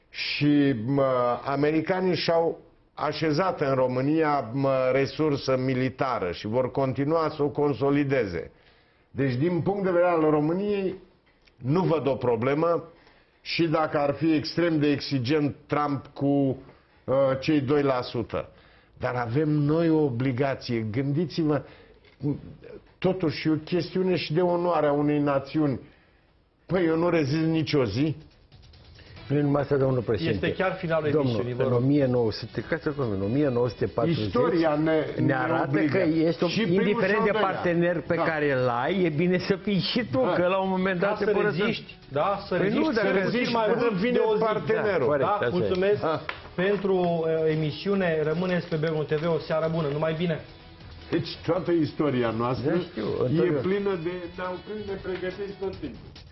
și americanii și-au așezat în România resursă militară și vor continua să o consolideze. Deci, din punct de vedere al României, nu văd o problemă și dacă ar fi extrem de exigent Trump cu cei 2%. Dar avem noi o obligație. Gândiți-vă, totuși e o chestiune și de onoare a unei națiuni. Păi eu nu rezist nicio zi. Nu e numai asta, domnul președinte. Este chiar finalul emisiunii, vă în rog. 1940, Istoria ne arată obligă. că ești Și primul indiferent și de al doilea. partener pe care îl ai, e bine să fii și tu, că la un moment Ca dat să te părăsesc. reziști, da? Să Păi reziști, nu, dacă să reziști, reziști mai până mult vine de o zi. partenerul. Corect, Da, așa e. mulțumesc pentru emisiune. Rămâneți pe Bego TV, o seară bună, numai bine! Deci toată istoria noastră Da, știu, e plină de... Ne-au prins nepregătiți tot timpul.